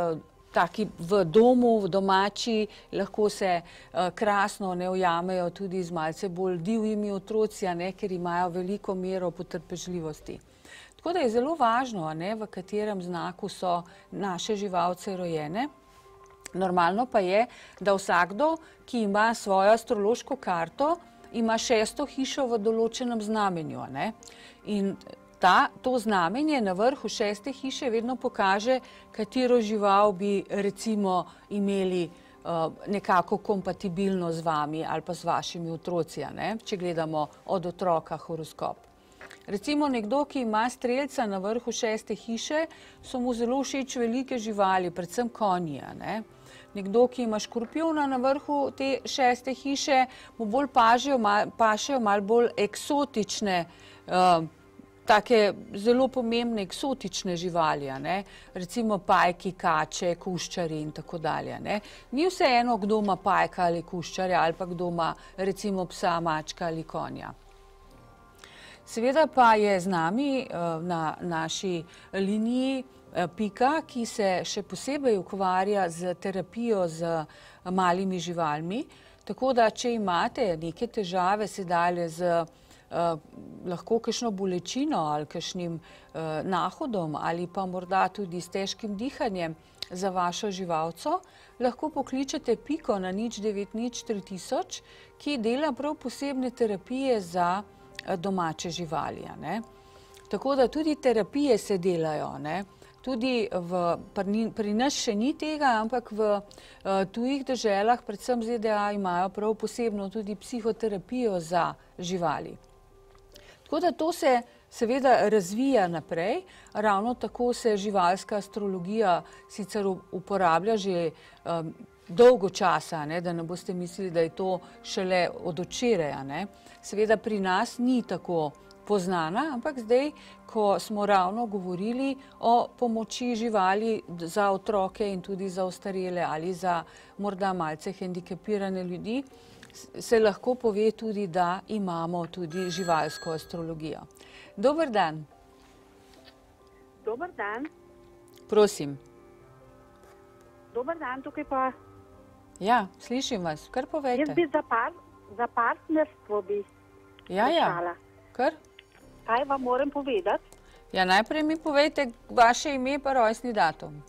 taki v domu, v domači, lahko se krasno ne ujamejo tudi z malce bolj divjimi otroci, ker imajo veliko mero potrpežljivosti. Tako da je zelo važno, v katerem znaku so naše živalce rojene. Normalno pa je, da vsakdo, ki ima svojo astrološko karto, ima 6. hišo v določenem znamenju. In to znamenje na vrhu 6. hiše vedno pokaže, katero žival bi recimo imeli nekako kompatibilno z vami ali pa z vašimi otroci, če gledamo od otroka horoskop. Recimo nekdo, ki ima strelca na vrhu 6. hiše, so mu zelo všeč velike živali, predvsem konji. Nekdo, ki ima škorpijona na vrhu te 6. hiše, mu bolj pašejo malo bolj eksotične, take zelo pomembne eksotične živali, recimo pajki, kače, kuščari in tako dalje. Ni vseeno, kdo ima pajka ali kuščarja ali pa kdo ima recimo psa, mačka ali konja. Seveda pa je z nami na naši liniji Pika, ki se še posebej ukvarja z terapijo z malimi živalmi, tako da če imate neke težave sedaj z lahko kakšno bolečino ali kakšnim nahodom ali pa morda tudi s težkim dihanjem za vašo živalco, lahko pokličete Piko na 090 3000, ki dela prav posebne terapije za domače živali. Tako da tudi terapije se delajo. Tudi pri nas še ni tega, ampak v tujih deželah, predvsem ZDA, imajo prav posebno tudi psihoterapijo za živali. Tako da to se seveda razvija naprej, ravno tako se živalska astrologija sicer uporablja že dolgo časa, da ne boste mislili, da je to šele od včeraj. Seveda pri nas ni tako poznana, ampak zdaj, ko smo ravno govorili o pomoči živali za otroke in tudi za ostarele ali za morda malce hendikepirane ljudi, se lahko pove tudi, da imamo tudi živalsko astrologijo. Dober dan. Dober dan. Prosim. Dober dan, tukaj pa... Ja, slišim vas, kar povejte. Jaz bi za partnerstvo bi vprašala. Kar? Kaj vam moram povedati? Ja, najprej mi povejte vaše ime pa rojstni datum.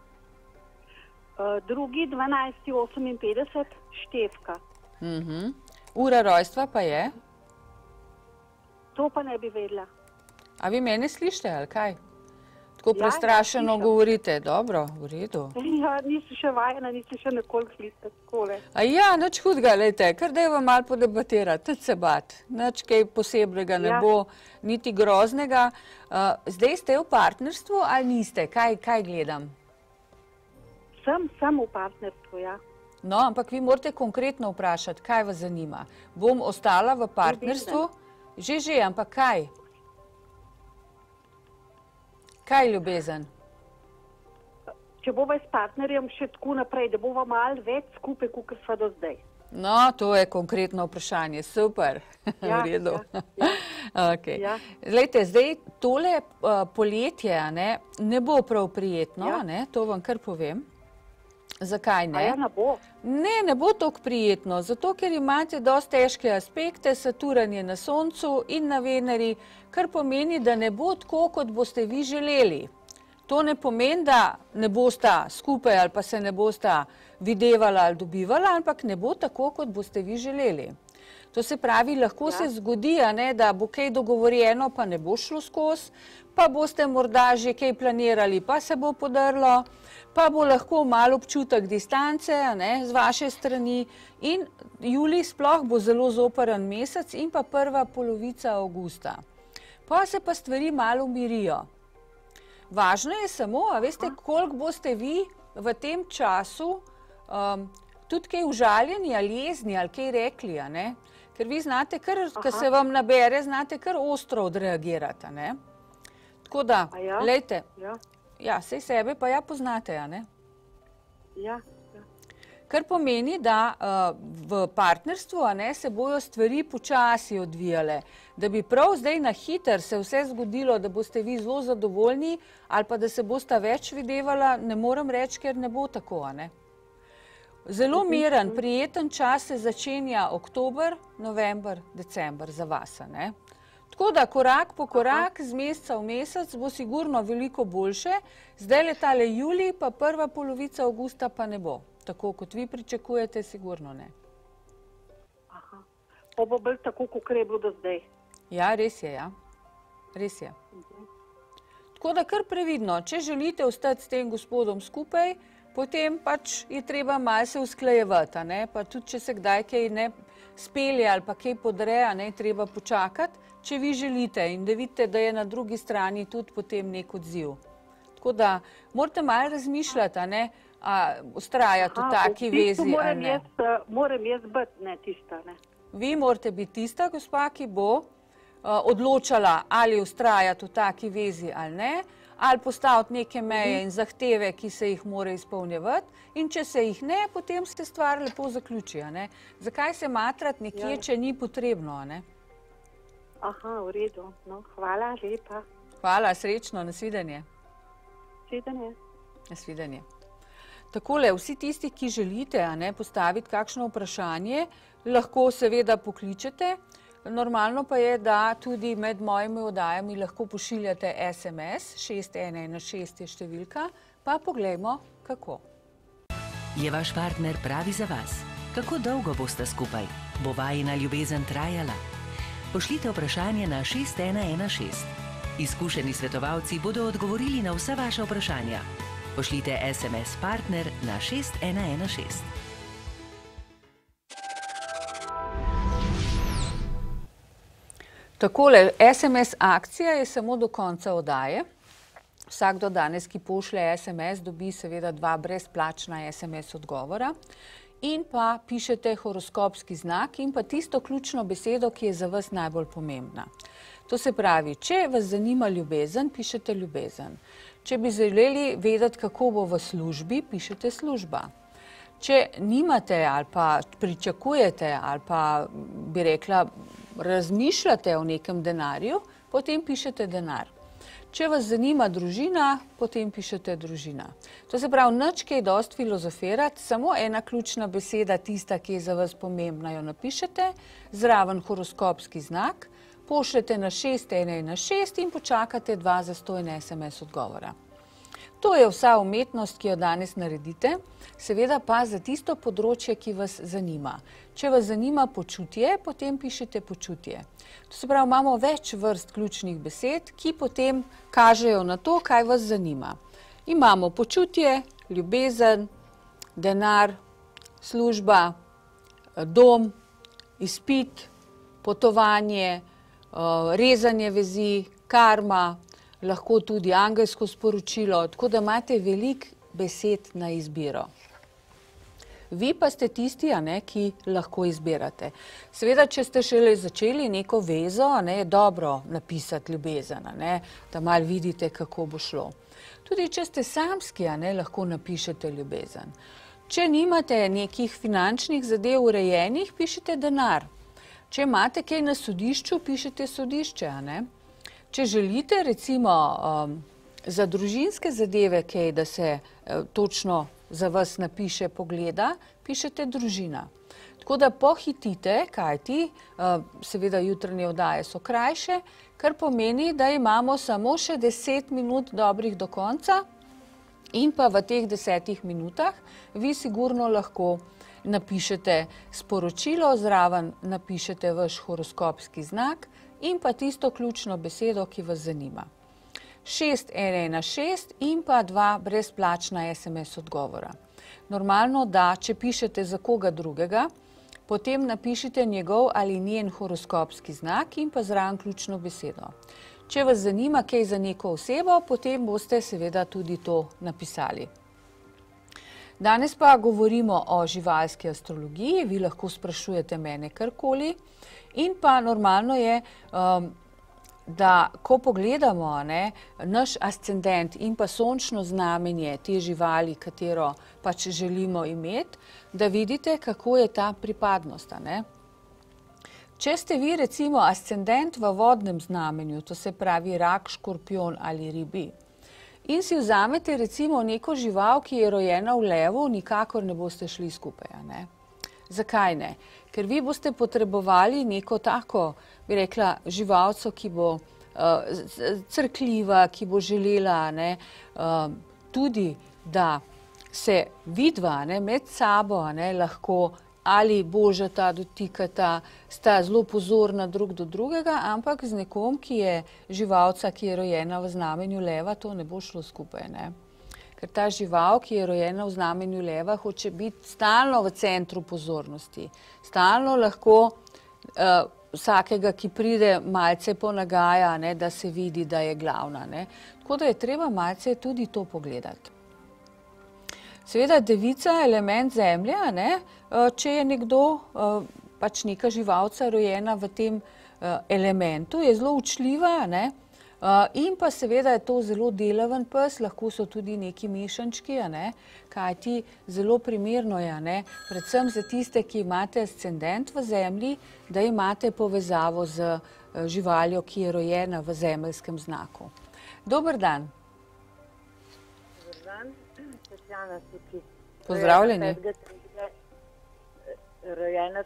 2.12.58, Štefka. Ura rojstva pa je? To pa ne bi vedela. A vi mene slišite, ali kaj? Tako prestrašeno govorite. Dobro, v redu. Ja, nisem še vajena, nisem še nekoliko slišala takole. A ja, nič hudega, lejte, kar dajva malo podebatirati, nič se bat. Nič kaj posebnega ne bo, niti groznega. Zdaj ste v partnerstvu ali niste? Kaj gledam? Sem v partnerstvu, ja. No, ampak vi morate konkretno vprašati, kaj vas zanima. Bom ostala v partnerstvu? Že, ampak kaj? Kaj je ljubezen? Če bova s partnerjem še tako naprej, da bova malo več skupaj, kot sva do zdaj. No, to je konkretno vprašanje. Super. V redu. Glejte, zdaj tole poletje ne bo prav prijetno, to vam kar povem. Zakaj ne? A ja, ne bo? Ne bo toliko prijetno, zato ker imate dosti težke aspekte, Saturn je na Soncu in na Veneri, kar pomeni, da ne bo tako, kot boste vi želeli. To ne pomeni, da ne bosta skupaj ali pa se ne bosta videvala ali dobivala, ampak ne bo tako, kot boste vi želeli. To se pravi, lahko se zgodi, da bo kaj dogovorjeno, pa ne bo šlo skozi, pa boste morda že kaj planirali, pa se bo podrlo, pa bo lahko malo občutek distance z vaše strani in julij sploh bo zelo zoprn mesec in pa prva polovica avgusta. Pa se pa stvari malo umirijo. Važno je samo, a veste, koliko boste vi v tem času tudi kaj užaljeni ali jezni ali kaj rekli, ker vi znate, ko se vam nabere, znate kar ostro odreagirati. Tako da, lejte, ja, sej sebe pa ja poznate, Ja. Kar pomeni, da v partnerstvu se bojo stvari počasi odvijale. Da bi prav zdaj na hiter se vse zgodilo, da boste vi zelo zadovoljni ali pa da se boste več videvala, ne morem reči, ker ne bo tako. Zelo miren, prijeten čas se začenja oktober, november, december za vas. Tako da korak po korak, z meseca v mesec bo sigurno veliko boljše. Zdaj letale julij, pa prva polovica avgusta pa ne bo. Tako kot vi pričakujete, sigurno ne. Aha. Pa bo bolj tako, kot je bilo do zdaj. Ja, res je, ja. Res je. Tako da kar previdno, če želite ostati s tem gospodom skupaj, potem pač je treba malo se usklajevati, pa tudi, če se kdaj kaj ne spelje ali pa kaj podre, je treba počakati, če vi želite in da vidite, da je na drugi strani tudi potem nek odziv. Tako da morate malo razmišljati, ustrajati v taki vezi. Moram jaz biti, ne tista. Vi morate biti tista, gospa, ki bo odločala, ali ustrajati v taki vezi ali ne, ali postaviti neke meje in zahteve, ki se jih mora izpolnjevati, in če se jih ne, potem se stvar lepo zaključi. Zakaj se matrati nekje, če ni potrebno? Aha, v redu. No, hvala lepa. Hvala, srečno, nasvidenje. Nasvidenje. Nasvidenje. Takole, vsi tisti, ki želite postaviti kakšno vprašanje, lahko seveda pokličete. Normalno pa je, da tudi med mojimi oddajami lahko pošiljate SMS, 6116 je številka, pa poglejmo, kako. Je vaš partner pravi za vas? Kako dolgo boste skupaj? Bo vajina ljubezen trajala? Pošljite vprašanje na 6116. Izkušeni svetovalci bodo odgovorili na vsa vaša vprašanja. Pošljite SMS partner na 6116. Takole, SMS akcija je samo do konca oddaje. Vsakdo danes, ki pošlje SMS, dobi seveda 2 brezplačna SMS odgovora. In pa pišete horoskopski znak in pa tisto ključno besedo, ki je za vas najbolj pomembna. To se pravi, če vas zanima ljubezen, pišete ljubezen. Če bi želeli vedeti, kako bo v službi, pišete služba. Če nimate ali pa pričakujete ali pa bi rekla, razmišljate o nekem denarju, potem pišete denar. Če vas zanima družina, potem pišete družina. To se pravi, nič kaj dosti filozofirati, samo ena ključna beseda, tista, ki je za vas pomembna, jo napišete, zraven horoskopski znak, pošljete na 6116 in počakate 2 zastojne SMS odgovora. To je vsa umetnost, ki jo danes naredite, seveda pa za tisto področje, ki vas zanima. Če vas zanima počutje, potem pišete počutje. To se pravi, imamo več vrst ključnih besed, ki potem kažejo na to, kaj vas zanima. Imamo počutje, ljubezen, denar, služba, dom, izpit, potovanje, rezanje vezi, karma, lahko tudi angelsko sporočilo, tako da imate veliko besed na izbiro. Vi pa ste tisti, ki lahko izbirate. Seveda, če ste šele začeli neko vezo, je dobro napisati ljubezen, da malo vidite, kako bo šlo. Tudi če ste samski, lahko napišete ljubezen. Če nimate nekih finančnih zadev urejenih, pišete denar. Če imate kaj na sodišču, pišete sodišče, Če želite, recimo, za družinske zadeve kaj, da se točno za vas napiše pogleda, pišete družina. Tako da pohitite, kajti, seveda jutranje oddaje so krajše, kar pomeni, da imamo samo še 10 minut dobrih do konca in pa v teh 10 minutah vi sigurno lahko napišete sporočilo, zraven napišete vaš horoskopski znak in pa tisto ključno besedo, ki vas zanima. 6116 in pa 2 brezplačna SMS odgovora. Normalno, da če pišete za koga drugega, potem napišite njegov ali njen horoskopski znak in pa zraven ključno besedo. Če vas zanima kaj za neko osebo, potem boste seveda tudi to napisali. Danes pa govorimo o živalski astrologiji, vi lahko sprašujete mene karkoli in pa normalno je, da ko pogledamo naš ascendent in pa sončno znamenje te živali, katero pač želimo imeti, da vidite, kako je ta pripadnost. Če ste vi recimo ascendent v vodnem znamenju, to se pravi rak, škorpion ali ribi, in si vzamete recimo neko žival, ki je rojena v levu, nikakor ne boste šli skupaj. Zakaj ne? Ker vi boste potrebovali neko tako, bi rekla, živalco, ki bo crkljiva, ki bo želela tudi, da se vidva med sabo lahko ali božata, dotikata, sta zelo pozorna drug do drugega, ampak z nekom, ki je živalca, ki je rojena v znamenju leva, to ne bo šlo skupaj. Ker ta žival, ki je rojena v znamenju leva, hoče biti stalno v centru pozornosti. Stalno lahko vsakega, ki pride, malce ponagaja, da se vidi, da je glavna. Tako da je treba malce tudi to pogledati. Seveda devica je element zemlje, če je nekdo, pač neka živalca rojena v tem elementu, je zelo učljiva, in pa seveda je to zelo delaven pes, lahko so tudi neki mešančki, kajti zelo primerno je, predvsem za tiste, ki imate ascendent v zemlji, da imate povezavo z živaljo, ki je rojena v zemeljskem znaku. Dober dan. Dober dan, Tatjana tukaj. Pozdravljeni. Rojena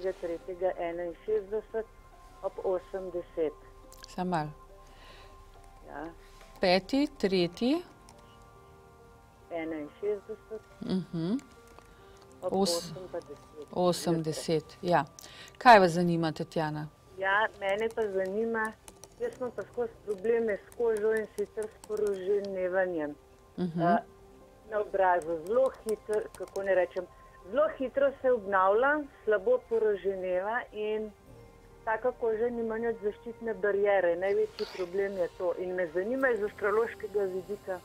5.3.61 ob 80. Samo malo. 5.3. 80. Ja. Kaj vas zanima, Tatjana? Ja, mene pa zanima, jaz imam pa skozi probleme s kožo in sicer s poroženevanjem. Na obrazu zelo hitro, kako ne rečem, zelo hitro se obnavlja, slabo poroženeva in taka koža nima nič zaščitne bariere. Največji problem je to. In me zanima iz astrološkega vidika,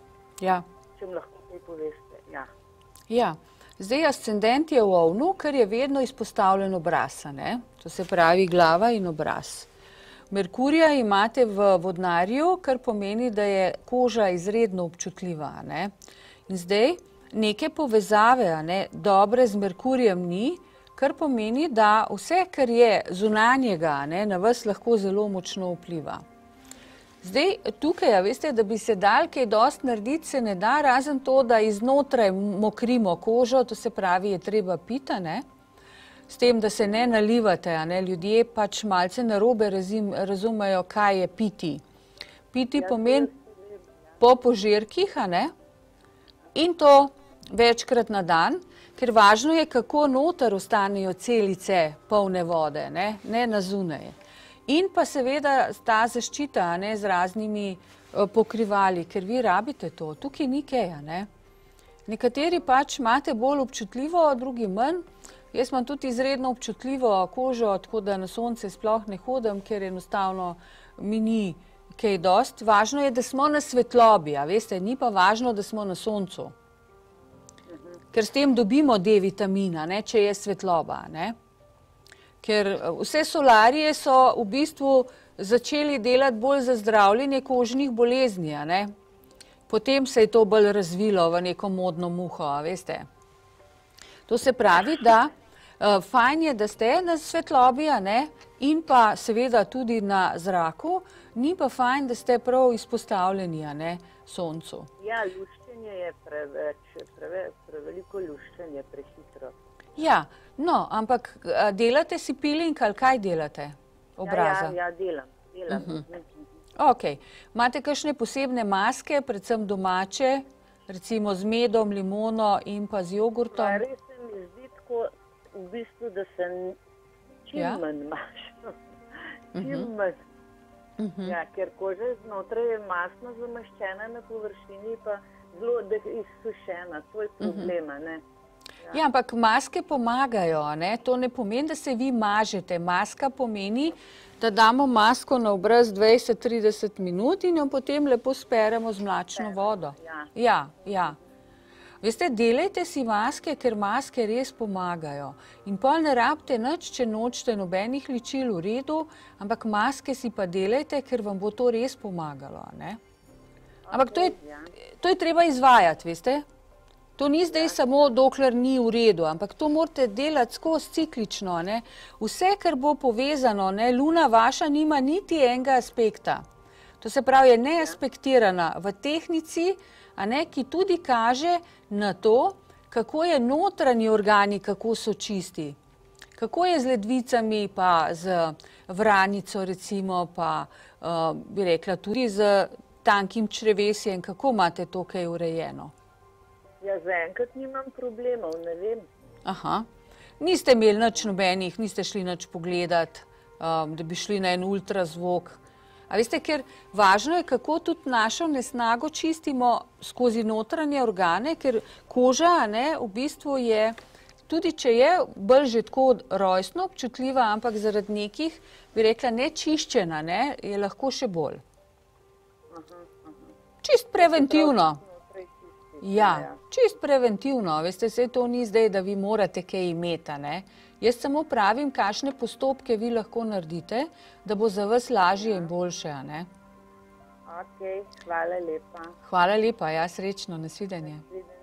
če mi lahko kaj poveste. Ja. Zdaj ascendent je v ovnu, ker je vedno izpostavljen obraz. To se pravi glava in obraz. Merkurija imate v vodnarju, kar pomeni, da je koža izredno občutljiva. In zdaj neke povezave dobre z Merkurijem ni, kar pomeni, da vse, kar je zunanjega, na vas lahko zelo močno vpliva. Zdaj, tukaj, veste, da bi se dal kaj dosti narediti, se ne da, razen to, da iznotraj mokrimo kožo, to se pravi, je treba piti, s tem, da se ne nalivate, ljudje pač malce narobe razumejo, kaj je piti. Piti pomeni po požirkih, in to večkrat na dan, ker važno je, kako noter ostanejo celice polne vode, ne na zunaj. In pa seveda ta zaščita z raznimi pokrivali, ker vi rabite to. Tukaj ni kaj. Nekateri pač imate bolj občutljivo, drugi manj. Jaz imam tudi izredno občutljivo kožo, tako da na sonce sploh ne hodim, ker enostavno mi ni kaj dosti. Važno je, da smo na svetlobi, veste, ni pa važno, da smo na soncu. Ker s tem dobimo D-vitamina, če je svetloba. Ker vse solarije so v bistvu začeli delati bolj za zdravljenje kožnih bolezni. Potem se je to bolj razvilo v neko modno muho, veste. To se pravi, da fajn je, da ste na svetlobi in pa seveda tudi na zraku, ni pa fajn, da ste prav izpostavljeni soncu. Ja, luščenje je preveliko luščenje, prehitro. Ja, no, ampak delate si peeling ali kaj delate obraza? Ja, delam. Ok, imate kakšne posebne maske, predvsem domače, recimo z medom, limono in pa z jogurtom? Res se mi zdi tako, v bistvu, da se čim manj mašno. Čim manj. Ja, ker koža znotraj je masno zamaščena, na površini pa zelo izsušena. To je problema, Ja, ampak maske pomagajo, to ne pomeni, da se vi mažete. Maska pomeni, da damo masko na obraz 20-30 minut in jo potem lepo speremo z mlačno vodo. Ja. Veste, delajte si maske, ker maske res pomagajo. In pol ne rabite nič, če nočete nobenih ličil, v redu, ampak maske si pa delajte, ker vam bo to res pomagalo, ne? Ampak to je treba izvajati, veste? To ni zdaj samo, dokler ni v redu, ampak to morate delati skozi ciklično, ne? Vse, kar bo povezano, ne? Luna vaša nima niti enega aspekta. To se pravi, je neaspektirana v tehnici, a ne, ki tudi kaže na to, kako je notranji organi, kako so čisti. Kako je z ledvicami, pa z vranico recimo, pa bi rekla tudi z tankim črevesjem, kako imate to kaj urejeno? Ja, zaenkrat nimam problemov, ne vem. Aha. Niste imeli nič nobenih, niste šli nič pogledati, da bi šli na en ultrazvok. A veste, ker važno je, kako tudi našo nesnago čistimo skozi notranje organe, ker koža, ne, v bistvu je, tudi če je bolj že tako rojstno občutljiva, ampak zaradi nekih, bi rekla, nečiščena, ne, je lahko še bolj. Čist preventivno. Ja, čist preventivno. Veste, se to ni zdaj, da vi morate kaj imeti, ne. Jaz samo pravim, kakšne postopke vi lahko naredite, da bo za vas lažje in boljše, ne? Ok, hvala lepa. Hvala lepa, ja, srečno, nasvidenje.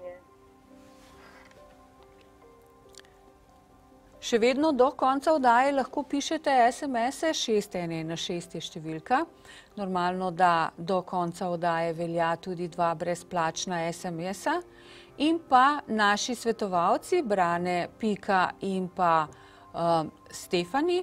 Še vedno do konca oddaje lahko pišete SMS-e, 6116 je številka. Normalno, da do konca oddaje velja tudi 2 brezplačna SMS-a. In pa naši svetovalci, Brane, Pika in pa Stefani,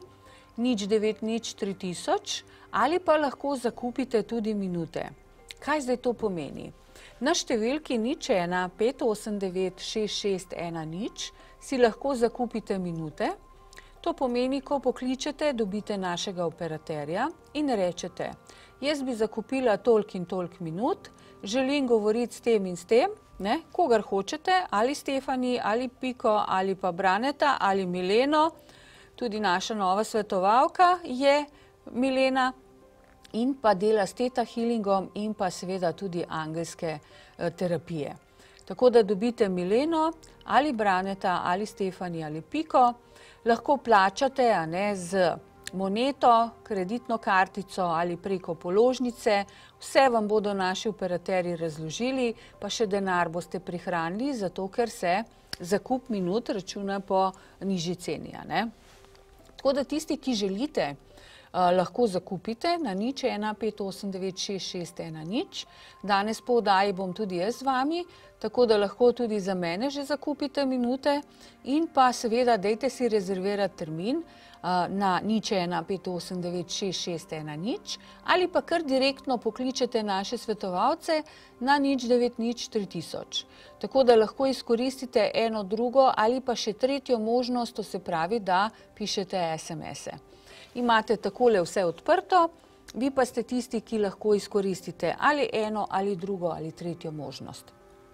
0903 ali pa lahko zakupite tudi minute. Kaj zdaj to pomeni? Na številki 01 589 6610 si lahko zakupite minute. To pomeni, ko pokličete, dobite našega operaterja in rečete, jaz bi zakupila toliko in toliko minut, želim govoriti s tem in s tem, ne, kogar hočete, ali Stefani, ali Piko, ali pa Braneta, ali Mileno, tudi naša nova svetovalka je Milena in pa dela s Theta Healingom in pa seveda tudi angelske terapije. Tako da dobite Mileno, ali Braneta, ali Stefani, ali Piko, lahko plačate, a ne, z moneto, kreditno kartico ali preko položnice. Vse vam bodo naši operaterji razložili, pa še denar boste prihranili, zato ker se zakup minut računa po nižji ceni, a ne. Tako da tisti, ki želite, lahko zakupite na 01 589 6610. Danes po oddaji bom tudi jaz z vami, tako da lahko tudi za mene že zakupite minute in pa seveda dajte si rezervirati termin na 01 589 6610 ali pa kar direktno pokličete naše svetovalce na 090 3000. Tako da lahko izkoristite eno, drugo ali pa še tretjo možnost, to se pravi, da pišete SMS-e. Imate takole vse odprto, vi pa ste tisti, ki lahko izkoristite ali eno, ali drugo, ali tretjo možnost.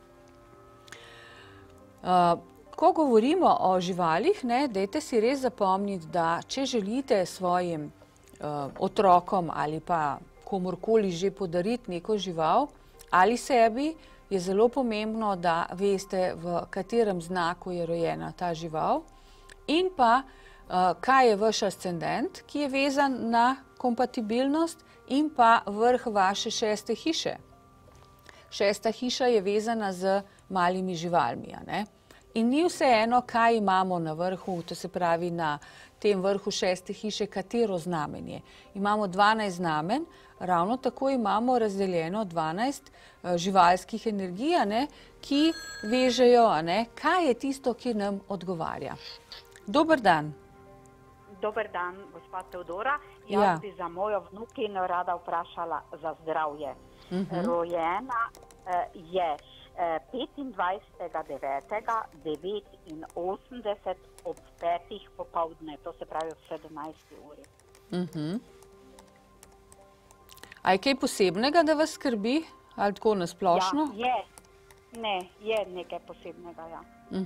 Ko govorimo o živalih, ne, dajte si res zapomniti, da če želite svojim otrokom ali pa komorkoli že podariti neko žival ali sebi, je zelo pomembno, da veste, v katerem znaku je rojena ta žival in pa kaj je vaš ascendent, ki je vezan na kompatibilnost in pa vrh vaše 6. hiše. 6. hiša je vezana z malimi živalmi, a ne? In ni vseeno, kaj imamo na vrhu, to se pravi na tem vrhu 6. hiše, katero znamenje. Imamo 12 znamen, ravno tako imamo razdeljeno 12 živalskih energij, a ne, ki vežejo, a ne, kaj je tisto, ki nam odgovarja. Dober dan. Dober dan, gospa Teodora. Jaz bi za mojo vnukino rada vprašala za zdravje. Rojena je 25.9.89 ob 5. popoldne, to se pravi ob 17. uri. A je kaj posebnega, da vas skrbi? Ali tako nasplošno? Ja, je nekaj posebnega, ja.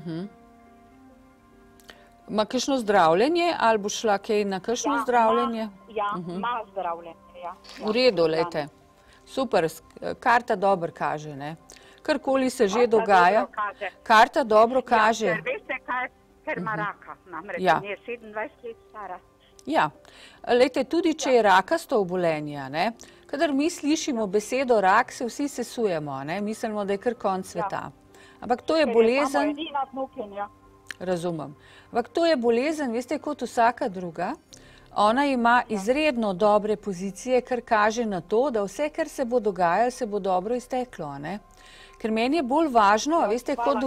Ma kakšno zdravljenje ali bo šla kaj na kakšno zdravljenje? Ja, ima zdravljenje, ja. V redu, lejte. Super, karta dobro kaže, ne. karkoli se že dogaja. Karta dobro kaže. Ja, ker veste kaj, ker ima raka, namreč je 27 let stara. Ja, lejte, tudi če je rakasto obolenje, ne, kadar mi slišimo besedo rak, se vsi sesujemo, ne, mislimo, da je kar konec sveta. Ampak to je bolezen... Razumem. Ampak to je bolezen, veste, kot vsaka druga. Ona ima izredno dobre pozicije, kar kaže na to, da vse, kar se bo dogajalo, se bo dobro izteklo, ne. Ker meni je bolj važno, veste, kot...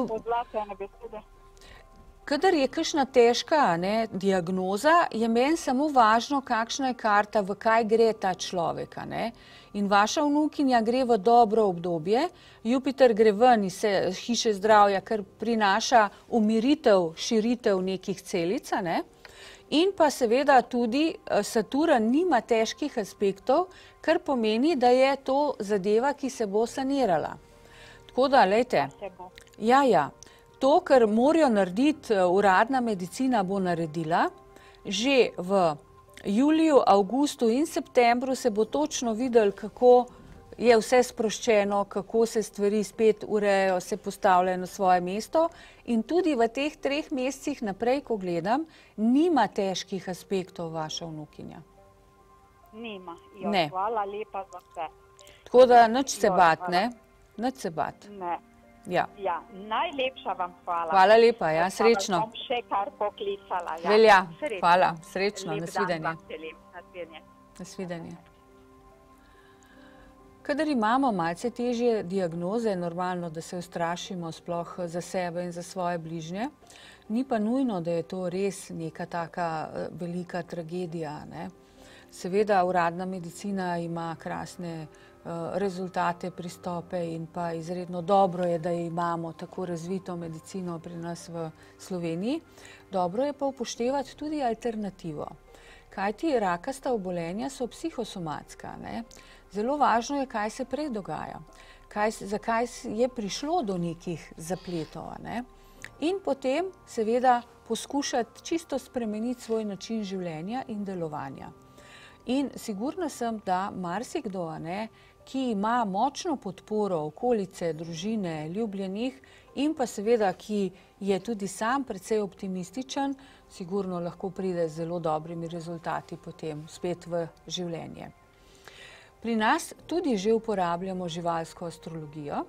Kadar je kakšna težka diagnoza, je meni samo važno, kakšna je karta, v kaj gre ta človek. In vaša vnukinja gre v dobro obdobje, Jupiter gre ven iz hiše zdravja, kar prinaša umiritev, širitev nekih celic. In pa seveda tudi Saturn nima težkih aspektov, kar pomeni, da je to zadeva, ki se bo sanirala. Tako da, lejte, to, kar morajo narediti, uradna medicina bo naredila, že v juliju, avgustu in septembru se bo točno videlo, kako je vse sproščeno, kako se stvari spet urejajo, se postavljajo na svoje mesto. In tudi v teh 3 mesecih naprej, ko gledam, nima težkih aspektov vaša vnukinja. Nima. Hvala lepa za vse. Tako da nič se bat, ne? Nič se bat. Ne. Ja, najlepša vam hvala. Hvala lepa, ja, srečno. Bom še kar poklicala. Velja, hvala, srečno, nasvidenje. Nasvidenje. Kadar imamo malce težje diagnoze, je normalno, da se ustrašimo sploh za sebe in za svoje bližnje. Ni pa nujno, da je to res neka taka velika tragedija, ne. Seveda, uradna medicina ima krasne rezultate, pristope in pa izredno dobro je, da imamo tako razvito medicino pri nas v Sloveniji. Dobro je pa upoštevati tudi alternativo. Kajti rakasta obolenja so psihosomatska, ne. Zelo važno je, kaj se prej dogaja, zakaj je prišlo do nekih zapletov, ne. In potem seveda poskušati čisto spremeniti svoj način življenja in delovanja. In sigurna sem, da marsikdo, ki ima močno podporo okolice, družine, ljubljenih in pa seveda, ki je tudi sam precej optimističen, sigurno lahko pride z zelo dobrimi rezultati potem spet v življenje. Pri nas tudi že uporabljamo živalsko astrologijo,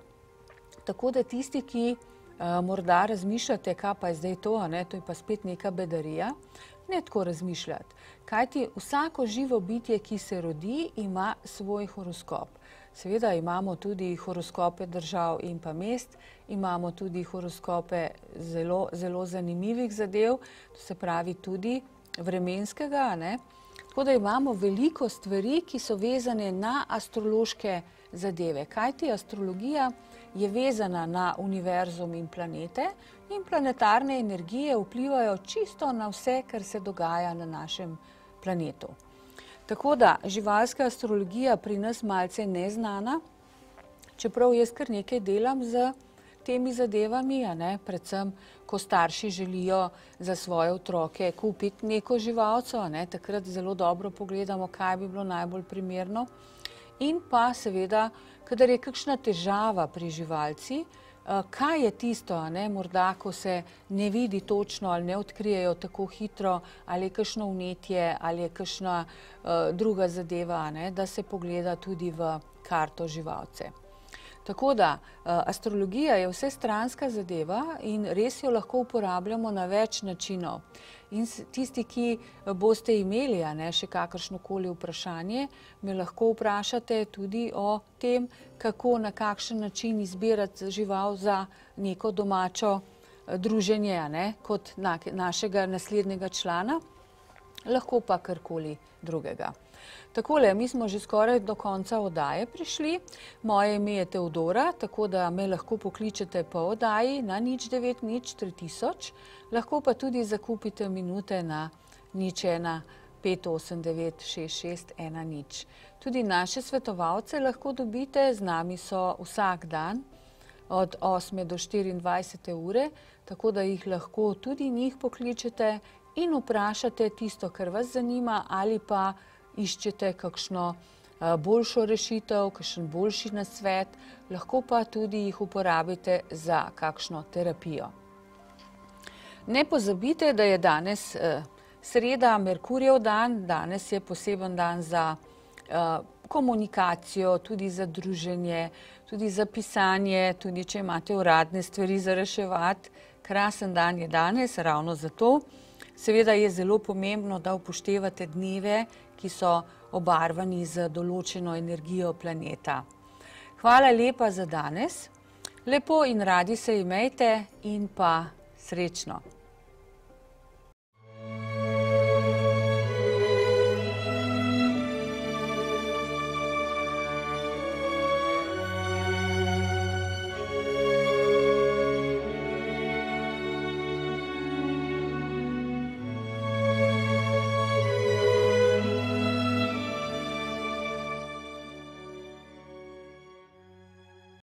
tako da tisti, ki morda razmišljate, kaj pa je zdaj to, to je pa spet neka bedarija, ne tako razmišljati. Kajti vsako živo bitje, ki se rodi, ima svoj horoskop. Seveda imamo tudi horoskope držav in pa mest, imamo tudi horoskope zelo, zelo zanimivih zadev, to se pravi tudi vremenskega, Tako da imamo veliko stvari, ki so vezane na astrološke zadeve. Kajti astrologija je vezana na univerzum in planete in planetarne energije vplivajo čisto na vse, kar se dogaja na našem planetu. Tako da živalska astrologija pri nas malce neznana, čeprav jaz kar nekaj delam z temi zadevami, predvsem, ko starši želijo za svoje otroke kupiti neko živalco, takrat zelo dobro pogledamo, kaj bi bilo najbolj primerno. In pa seveda, kadar je kakšna težava pri živalci, kaj je tisto, morda, ko se ne vidi točno ali ne odkrijejo tako hitro, ali je kakšno vnetje, ali je kakšna druga zadeva, da se pogleda tudi v karto živalce. Tako da astrologija je vsestranska zadeva in res jo lahko uporabljamo na več načinov. In tisti, ki boste imeli še kakršnokoli vprašanje, me lahko vprašate tudi o tem, kako na kakšen način izbirati žival za neko domačo druženje, kot našega naslednjega člana, lahko pa karkoli drugega. Takole, mi smo že skoraj do konca oddaje prišli. Moje ime je Teodora, tako da me lahko pokličete po oddaji na 090 3000, lahko pa tudi zakupite minute na 01 589 6610. Tudi naše svetovalce lahko dobite, z nami so vsak dan od 8 do 24 ure, tako da jih lahko tudi njih pokličete in vprašate tisto, kar vas zanima, ali pa iščete kakšno boljšo rešitev, kakšen boljši nasvet, lahko pa tudi jih uporabite za kakšno terapijo. Ne pozabite, da je danes sreda, Merkurjev dan, danes je poseben dan za komunikacijo, tudi za druženje, tudi za pisanje, tudi če imate uradne stvari za reševati. Krasen dan je danes, ravno zato. Seveda je zelo pomembno, da upoštevate dneve, ki so obarvani z določeno energijo planeta. Hvala lepa za danes. Lepo in radi se imejte in pa srečno.